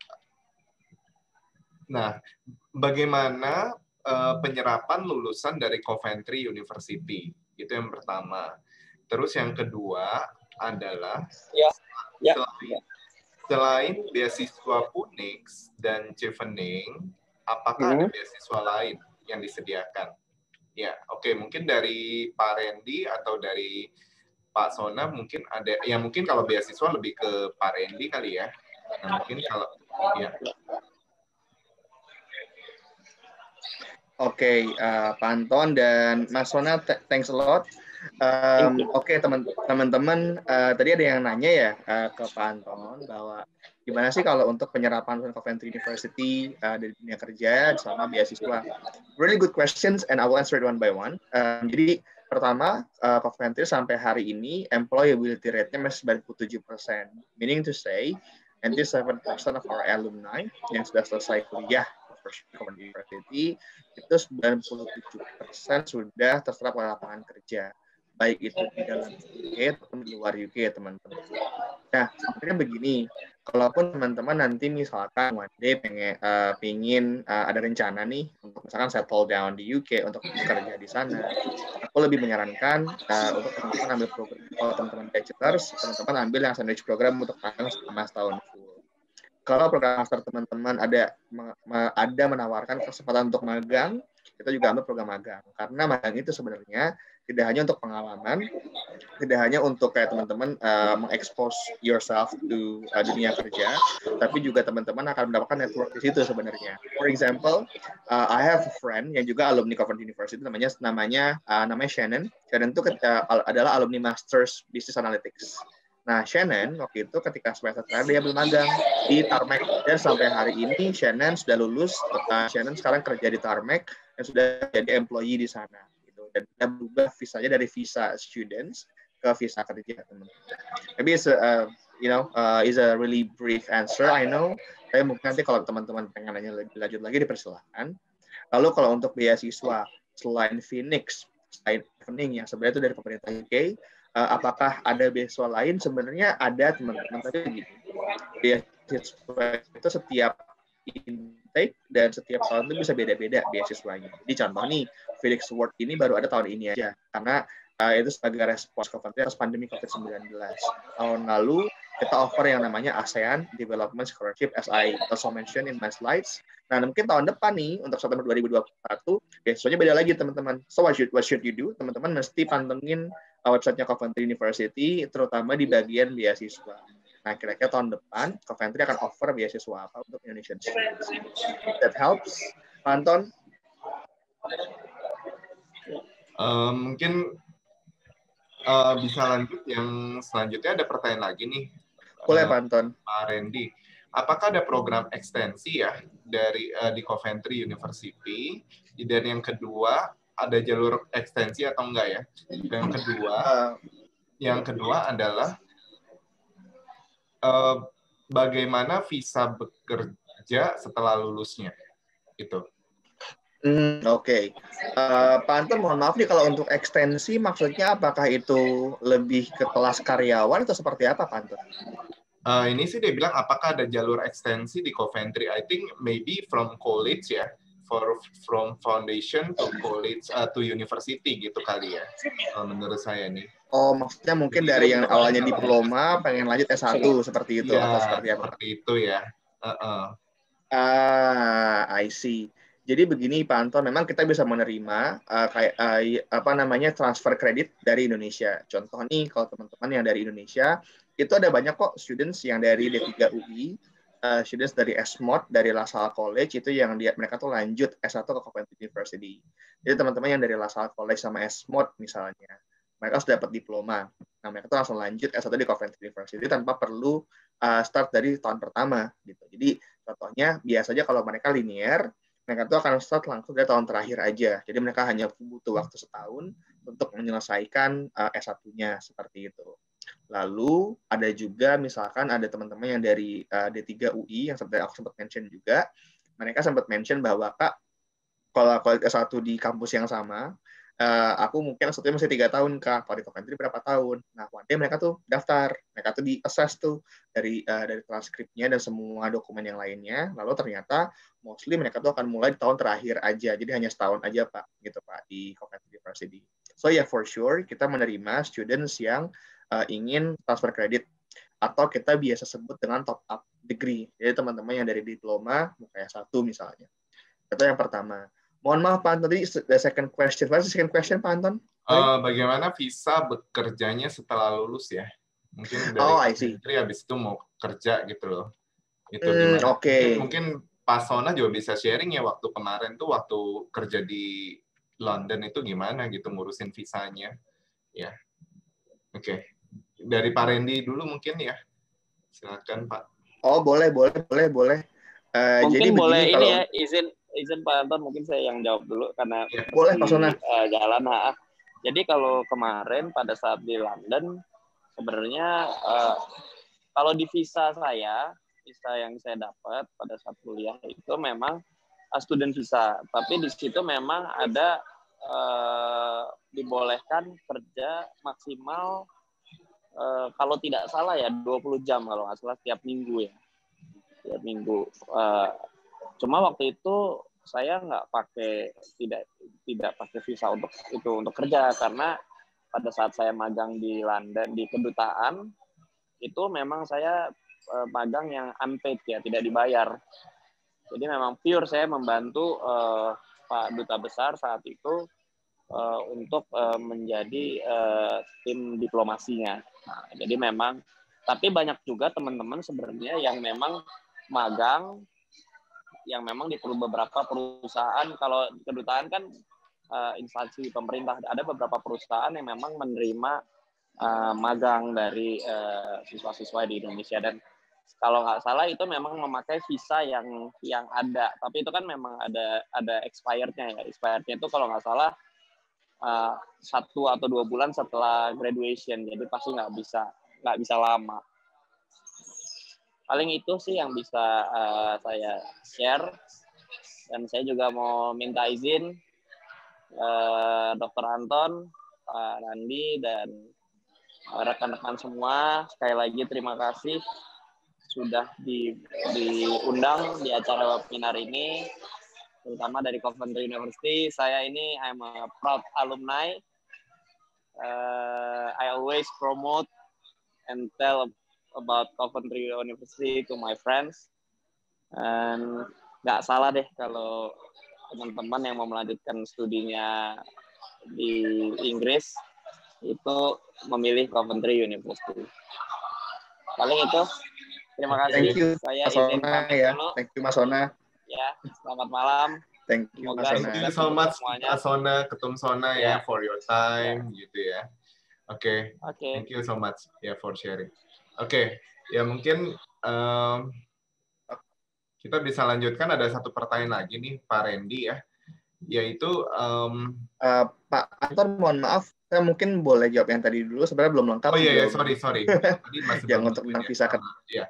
Nah, bagaimana uh, penyerapan lulusan dari Coventry University? Itu yang pertama. Terus yang kedua adalah ya. Ya. Selain, selain beasiswa Punix dan Chevening, apakah hmm. ada beasiswa lain yang disediakan? Ya, oke, okay. Mungkin dari Pak Randy atau dari Pak Sona mungkin ada. Ya mungkin kalau beasiswa lebih ke Pak Randy kali ya. Nah, mungkin kalau ya. Oke, okay, uh, Pak Anton dan Mas Sona, thanks a lot. Um, Oke okay, teman-teman, uh, tadi ada yang nanya ya uh, ke Pak Anton bahwa gimana sih kalau untuk penyerapan Coventry University uh, dari dunia kerja selama beasiswa. Really good questions and I will answer it one by one. Um, jadi pertama, uh, Coventry sampai hari ini employability rate-nya masih sembilan puluh tujuh persen, meaning to say ninety-seven percent of our alumni yang sudah selesai kuliah University itu sembilan puluh tujuh persen sudah terserap oleh lapangan kerja, baik itu di dalam U K ataupun di luar U K, teman-teman. Nah, sebenarnya begini, kalaupun teman-teman nanti misalkan one day pengen uh, pingin uh, ada rencana nih untuk misalkan settle down di U K untuk bekerja di sana, aku lebih menyarankan uh, untuk teman-teman ambil program, kalau teman-teman bachelors, teman-teman ambil yang sandwich program untuk magang selama setahun full. Kalau program master teman-teman ada ada menawarkan kesempatan untuk magang, kita juga ambil program magang. Karena magang itu sebenarnya tidak hanya untuk pengalaman, tidak hanya untuk kayak teman-teman uh, mengekspos yourself to uh, dunia kerja, tapi juga teman-teman akan mendapatkan network di situ sebenarnya. For example, uh, I have a friend yang juga alumni Coventry University, namanya namanya uh, namanya Shannon. Shannon itu uh, adalah alumni Masters Business Analytics. Nah, Shannon waktu itu ketika semester terakhir dia ambil magang di Tarmac, dan sampai hari ini Shannon sudah lulus. Uh, Shannon sekarang kerja di Tarmac dan sudah jadi employee di sana. Dan kita berubah visanya dari visa students ke visa kerja, teman-teman. Maybe it's a, uh, you know, uh, is a really brief answer, I know. Tapi mungkin nanti kalau teman-teman pengen nanya lebih lanjut lagi, dipersilahkan. Lalu kalau untuk beasiswa, selain Phoenix, selain Evening yang sebenarnya itu dari pemerintah U K, uh, apakah ada beasiswa lain? Sebenarnya ada, teman-teman. Tapi begini, beasiswa itu setiap intake dan setiap tahun itu bisa beda-beda beasiswanya. Jadi contoh nih, Felix Award ini baru ada tahun ini aja, karena uh, itu sebagai respons Coventry atas pandemi covid sembilan belas. Tahun lalu kita offer yang namanya ASEAN Development Scholarship, as I also mentioned in my slides. Nah, mungkin tahun depan nih, untuk September dua ribu dua puluh satu, beasiswanya beda lagi, teman-teman. So what should, what should you do? Teman-teman mesti pantengin uh, website-nya Coventry University, terutama di bagian beasiswa. Nah, kira-kira tahun depan, Coventry akan offer beasiswa apa untuk Indonesian students. That helps, Pak Anton? Uh, mungkin uh, bisa lanjut yang selanjutnya, ada pertanyaan lagi nih. Boleh, uh, Pak Anton. Pak Randy, apakah ada program ekstensi ya dari uh, di Coventry University? Dan yang kedua, ada jalur ekstensi atau enggak ya? Dan yang kedua, uh, yang kedua adalah uh, bagaimana visa bekerja setelah lulusnya? Itu. Hmm, Oke, okay. uh, Pak Anton, mohon maaf nih, kalau untuk ekstensi maksudnya apakah itu lebih ke kelas karyawan atau seperti apa, Pak Anton? Uh, ini sih dia bilang apakah ada jalur ekstensi di Coventry? I think maybe from college ya, for from foundation to college uh, to university gitu kali ya, uh, menurut saya nih. Oh, maksudnya mungkin dari yang awalnya diploma pengen lanjut S satu seperti itu ya, atau seperti apa? Seperti itu ya. Uh-uh. Ah, I see. Jadi begini, Pak Anton, memang kita bisa menerima uh, kayak uh, apa namanya transfer kredit dari Indonesia. Contoh nih, kalau teman-teman yang dari Indonesia, itu ada banyak kok students yang dari D tiga U I, uh, students dari S M O T, dari LaSalle College, itu yang dia, mereka tuh lanjut S satu ke Coventry University. Jadi teman-teman yang dari LaSalle College sama S M O T misalnya, mereka sudah dapat diploma. Nah, mereka tuh langsung lanjut S satu di Coventry University tanpa perlu uh, start dari tahun pertama. Gitu. Jadi contohnya, biasanya kalau mereka linear, mereka tuh akan start langsung dari tahun terakhir aja. Jadi mereka hanya butuh waktu setahun untuk menyelesaikan uh, S satu-nya seperti itu. Lalu ada juga misalkan ada teman-teman yang dari uh, D tiga U I yang seperti aku sempat mention juga, mereka sempat mention bahwa Kak, kalau aku S satu di kampus yang sama, uh, aku mungkin S satu masih tiga tahun Kak, kalau di Coventry berapa tahun. Nah, one day mereka tuh daftar, mereka tuh di-assess tuh dari uh, dari transkripnya dan semua dokumen yang lainnya, lalu ternyata mostly mereka tuh akan mulai di tahun terakhir aja, jadi hanya setahun aja Pak, gitu Pak, di Coventry University. So ya, yeah, for sure, kita menerima students yang uh, ingin transfer kredit, atau kita biasa sebut dengan top up degree. Jadi teman-teman yang dari diploma, kayak satu misalnya. Itu yang pertama. Mohon maaf Pak Anton, tadi the second question. What is the second question Pak Anton? Uh, bagaimana visa bekerjanya setelah lulus ya? Mungkin dari oh, Coventry habis itu mau kerja gitu loh. Itu hmm, gimana? Oke. Okay. Mungkin, mungkin Pak Sona juga bisa sharing ya, waktu kemarin tuh waktu kerja di London itu gimana gitu ngurusin visanya. Ya. Oke. Okay. Dari Pak Randy dulu mungkin ya. Silakan Pak. Oh, boleh, boleh, boleh, boleh. Uh, mungkin jadi boleh ini kalau... ya, izin izin Pak Anton, mungkin saya yang jawab dulu karena ya, boleh Pak Sona. Uh, jalan. Nah, jadi kalau kemarin pada saat di London sebenarnya uh, kalau di visa saya, visa yang saya dapat pada saat kuliah itu memang uh, student visa, tapi di situ memang ada uh, dibolehkan kerja maksimal uh, kalau tidak salah ya dua puluh jam kalau nggak salah tiap minggu ya, tiap minggu. Uh, cuma waktu itu saya nggak pakai tidak tidak pakai visa untuk itu untuk kerja, karena pada saat saya magang di London di kedutaan itu memang saya uh, magang yang unpaid ya, tidak dibayar. Jadi memang pure saya membantu uh, Pak Duta Besar saat itu uh, untuk uh, menjadi uh, tim diplomasinya. Nah, jadi memang, tapi banyak juga teman-teman sebenarnya yang memang magang, yang memang di beberapa perusahaan. Kalau kedutaan kan uh, instansi pemerintah, ada beberapa perusahaan yang memang menerima uh, magang dari uh, siswa-siswa di Indonesia, dan kalau nggak salah itu memang memakai visa yang yang ada, tapi itu kan memang ada ada expirednya ya. Expirednya itu kalau nggak salah uh, satu atau dua bulan setelah graduation, jadi pasti nggak bisa nggak bisa lama. Paling itu sih yang bisa uh, saya share, dan saya juga mau minta izin uh, Dokter Anton, Pak Randi, dan rekan-rekan semua, sekali lagi terima kasih sudah di, diundang di acara webinar ini, terutama dari Coventry University. Saya ini I'm a proud alumni. Uh, I always promote and tell about Coventry University to my friends. And nggak salah deh kalau teman-teman yang mau melanjutkan studinya di Inggris itu memilih Coventry University. Paling itu. Terima kasih. Thank you, Saya Mas Ona ya. dulu. Thank you, Mas Ona. Ya, selamat malam. Thank you, Semoga Mas Ona. Thank you so much, Mas Sona, Ketum Sona ya, Ya. for your time, gitu ya. Oke, okay. Oke. Thank you so much ya, for sharing. Oke, okay. Ya mungkin um, kita bisa lanjutkan, ada satu pertanyaan lagi nih, Pak Randy ya, yaitu um, uh, Pak Anton, mohon maaf, saya mungkin boleh jawab yang tadi dulu, sebenarnya belum lengkap. Oh iya, yeah, sorry, sorry. Tadi masih yang belum untuk punya. visa kan. Iya.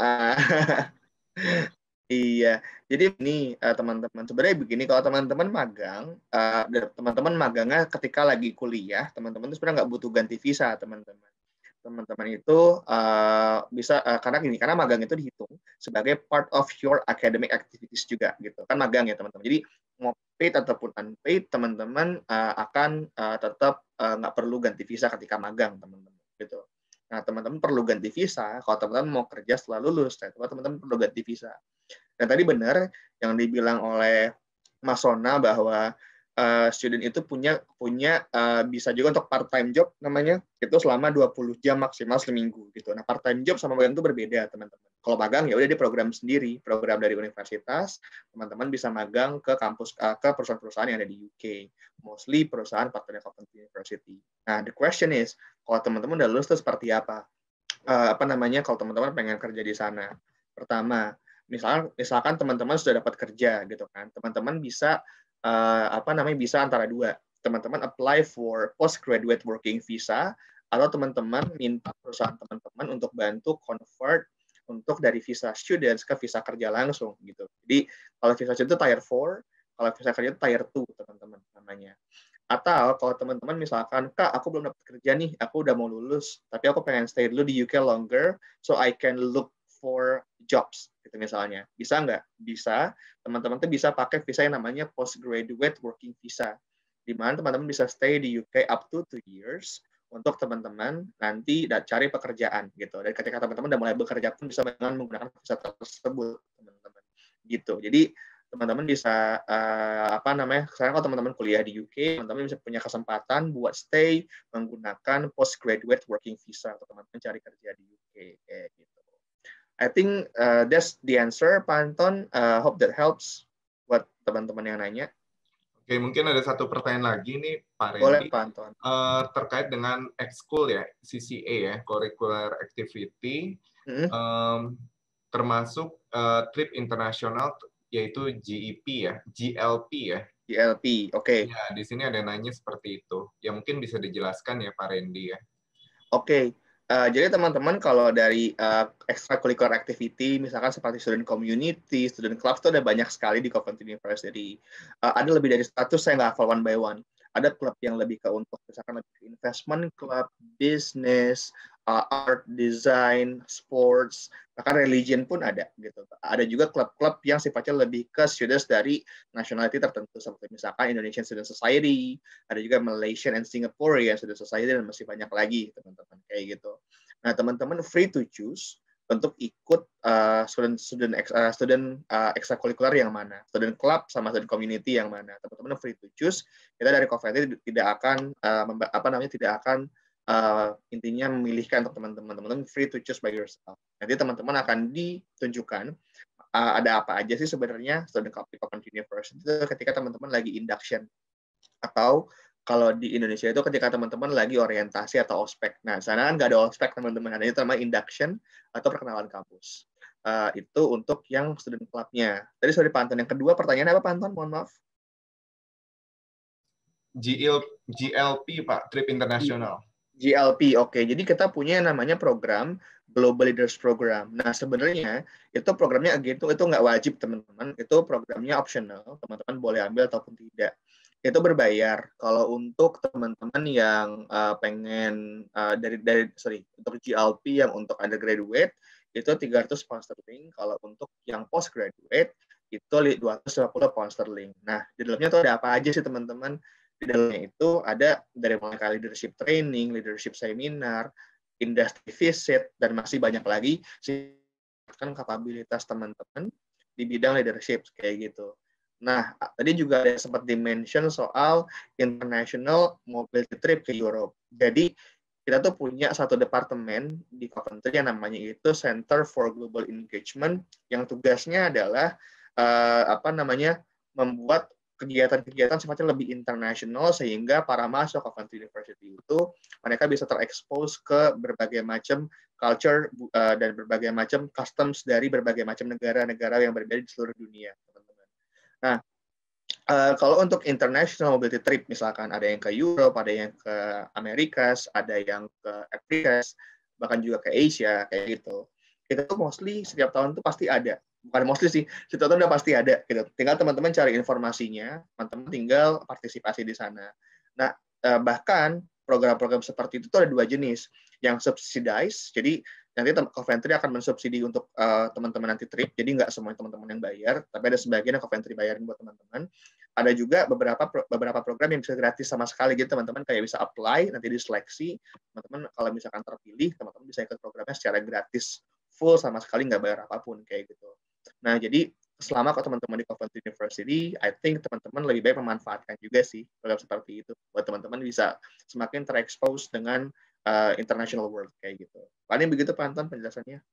Iya, jadi ini uh, teman-teman, sebenarnya begini, kalau teman-teman magang, uh, teman-teman magangnya ketika lagi kuliah, teman-teman itu sebenarnya nggak butuh ganti visa, teman-teman. Teman-teman itu uh, bisa uh, karena gini, karena magang itu dihitung sebagai part of your academic activities juga, gitu kan, magang ya teman-teman. Jadi mau paid ataupun unpaid, teman-teman uh, akan uh, tetap nggak uh, perlu ganti visa ketika magang, teman-teman, gitu. Nah, teman-teman perlu ganti visa kalau teman-teman mau kerja setelah lulus, teman-teman perlu ganti visa. Dan tadi benar yang dibilang oleh Mas Sona bahwa uh, student itu punya punya uh, bisa juga untuk part time job namanya, itu selama dua puluh jam maksimal seminggu gitu. Nah, part time job sama magang itu berbeda, teman-teman. Kalau magang ya udah dia program sendiri, program dari universitas, teman-teman bisa magang ke kampus uh, ke perusahaan-perusahaan yang ada di U K, mostly perusahaan partner Coventry University. Nah, the question is, kalau teman-teman udah lulus itu seperti apa? Uh, apa namanya kalau teman-teman pengen kerja di sana? Pertama, misal misalkan teman-teman sudah dapat kerja gitu kan, teman-teman bisa uh, apa namanya bisa antara dua, teman-teman apply for postgraduate working visa, atau teman-teman minta perusahaan teman-teman untuk bantu convert untuk dari visa students ke visa kerja langsung gitu. Jadi kalau visa student itu tier four, kalau visa kerja itu tier two, teman-teman namanya. Atau kalau teman-teman misalkan, Kak, aku belum dapat kerja nih, aku udah mau lulus, tapi aku pengen stay dulu di U K longer, so I can look for jobs, gitu misalnya. Bisa nggak? Bisa. Teman-teman tuh bisa pakai visa yang namanya postgraduate working visa, di mana teman-teman bisa stay di U K up to two years untuk teman-teman nanti cari pekerjaan, gitu. Dan ketika teman-teman udah mulai bekerja pun bisa dengan menggunakan visa tersebut, teman-teman. Gitu. Jadi teman-teman bisa uh, apa namanya? Sekarang kalau teman-teman kuliah di U K, teman-teman bisa punya kesempatan buat stay menggunakan postgraduate working visa untuk teman-teman cari kerja di U K, kayak gitu. I think uh, that's the answer, Pak Anton. Uh, hope that helps buat teman-teman yang nanya. Oke, mungkin ada satu pertanyaan lagi nih, Pak Randy. Boleh, Pak Anton. Uh, terkait dengan ekskul ya, C C A ya, Curricular Activity, hmm. um, termasuk uh, trip internasional, yaitu G E P ya, G L P ya. G L P, oke. Okay. Ya, di sini ada nanya seperti itu. Ya mungkin bisa dijelaskan ya, Pak Randy ya. Oke. Okay. Uh, jadi teman-teman kalau dari uh, extracurricular activity, misalkan seperti student community, student clubs, itu ada banyak sekali di Coventry University. Uh, ada lebih dari seratus, saya nggak hafal one by one. Ada klub yang lebih ke untuk misalkan lebih ke investment club, business, uh, art, design, sports, bahkan religion pun ada gitu. Ada juga klub-klub yang sifatnya lebih ke students dari nationality tertentu, seperti misalkan Indonesian Student Society, ada juga Malaysian and Singaporean Student Society, dan masih banyak lagi teman-teman kayak gitu. Nah, teman-teman free to choose untuk ikut uh, student student uh, student uh, ekstrakurikuler yang mana, student club sama student community yang mana. Teman-teman free to choose. Kita dari Coventry tidak akan uh, apa namanya tidak akan uh, intinya memilihkan untuk teman-teman. Teman-teman free to choose by yourself. Nanti teman-teman akan ditunjukkan uh, ada apa aja sih sebenarnya student club di Coventry University itu ketika teman-teman lagi induction, atau kalau di Indonesia itu ketika teman-teman lagi orientasi atau ospek. Nah, sana kan nggak ada ospek teman-teman, ada itu namanya induction atau perkenalan kampus. Uh, itu untuk yang student club-nya. Tadi sudah dipantun. Yang kedua, pertanyaan apa, Panton? Mohon maaf. G L P, Pak, Trip Internasional. G L P, oke. Okay. Jadi kita punya yang namanya program Global Leaders Program. Nah, sebenarnya itu programnya gitu, itu nggak wajib, teman-teman. Itu programnya optional. Teman-teman boleh ambil ataupun tidak. Itu berbayar. Kalau untuk teman-teman yang uh, pengen uh, dari dari sorry untuk G L P yang untuk undergraduate itu tiga ratus pound sterling. Kalau untuk yang postgraduate itu dua ratus lima puluh pound sterling. Nah, di dalamnya itu ada apa aja sih teman-teman? Di dalamnya itu ada dari mulai leadership training, leadership seminar, industry visit, dan masih banyak lagi kan kapabilitas teman-teman di bidang leadership kayak gitu. Nah, tadi juga ada sempat di-mention soal international mobility trip ke Europe. Jadi, kita tuh punya satu departemen di Coventry yang namanya itu Center for Global Engagement, yang tugasnya adalah uh, apa namanya membuat kegiatan-kegiatan sifatnya lebih internasional sehingga para mahasiswa Coventry University itu mereka bisa terekspos ke berbagai macam culture uh, dan berbagai macam customs dari berbagai macam negara-negara yang berbeda di seluruh dunia. Nah, uh, kalau untuk international mobility trip, misalkan ada yang ke Europe, ada yang ke Amerikas, ada yang ke Afrika, bahkan juga ke Asia, kayak gitu. Itu tuh mostly setiap tahun tuh pasti ada. Bukan mostly sih, setiap tahun udah pasti ada. Gitu. Tinggal teman-teman cari informasinya, teman-teman tinggal partisipasi di sana. Nah, uh, bahkan program-program seperti itu tuh ada dua jenis. Yang subsidized, jadi nanti Coventry akan mensubsidi untuk uh, teman-teman nanti trip, jadi nggak semua teman-teman yang bayar, tapi ada sebagian yang Coventry bayarin buat teman-teman. Ada juga beberapa beberapa program yang bisa gratis sama sekali, jadi teman-teman kayak bisa apply, nanti diseleksi, teman-teman kalau misalkan terpilih, teman-teman bisa ikut programnya secara gratis, full sama sekali nggak bayar apapun kayak gitu. Nah, jadi selama kalau teman-teman di Coventry University, I think teman-teman lebih baik memanfaatkan juga sih program seperti itu, buat teman-teman bisa semakin terekspos dengan Uh, international world kayak gitu. Paling begitu Pak Anton penjelasannya.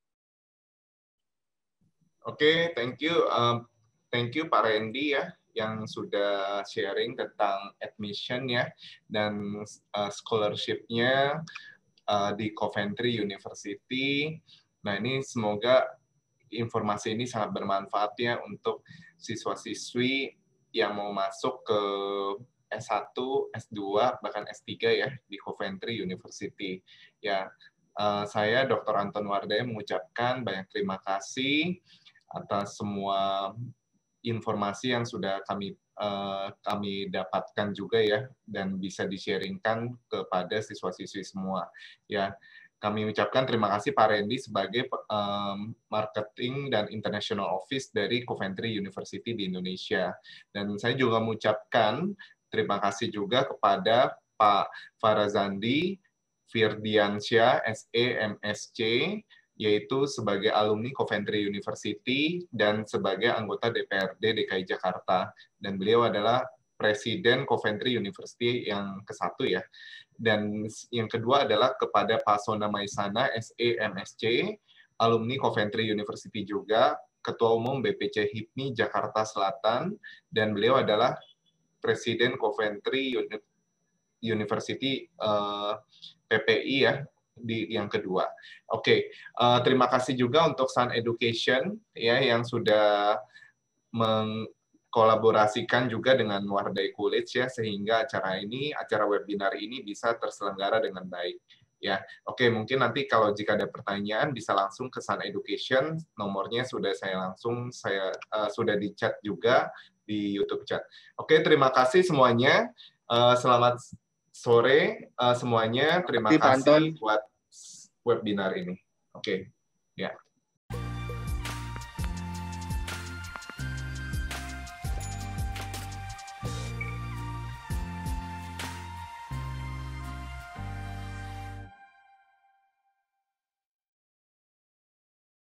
Oke, okay, thank you, um, thank you Pak Randy ya yang sudah sharing tentang admission ya dan uh, scholarship-nya uh, di Coventry University. Nah ini semoga informasi ini sangat bermanfaat ya untuk siswa-siswi yang mau masuk ke S satu, S dua, bahkan S tiga ya di Coventry University. Ya, uh, saya Doktor Anton Wardaya mengucapkan banyak terima kasih atas semua informasi yang sudah kami uh, kami dapatkan juga ya dan bisa di-sharingkan kepada siswa-siswi semua. Ya, kami ucapkan terima kasih Pak Randy sebagai um, Marketing dan International Office dari Coventry University di Indonesia. Dan saya juga mengucapkan terima kasih juga kepada Pak Farazandi Firdiansyah, S E M S C, yaitu sebagai alumni Coventry University dan sebagai anggota D P R D D K I Jakarta. Dan beliau adalah Presiden Coventry University yang ke satu ya. Dan yang kedua adalah kepada Pak Sona Maisana, S E M S C, alumni Coventry University juga, Ketua Umum B P C H I P M I Jakarta Selatan, dan beliau adalah Presiden Coventry University uh, P P I ya di yang kedua. Oke, okay. uh, terima kasih juga untuk Sun Education ya yang sudah mengkolaborasikan juga dengan Wardaya College ya sehingga acara ini, acara webinar ini bisa terselenggara dengan baik. Ya, oke, mungkin nanti kalau jika ada pertanyaan bisa langsung ke Sun Education, nomornya sudah saya langsung saya uh, sudah di chat juga di YouTube chat. Oke, terima kasih semuanya. Uh, selamat sore uh, semuanya. Terima kasih buat webinar ini. Oke, ya.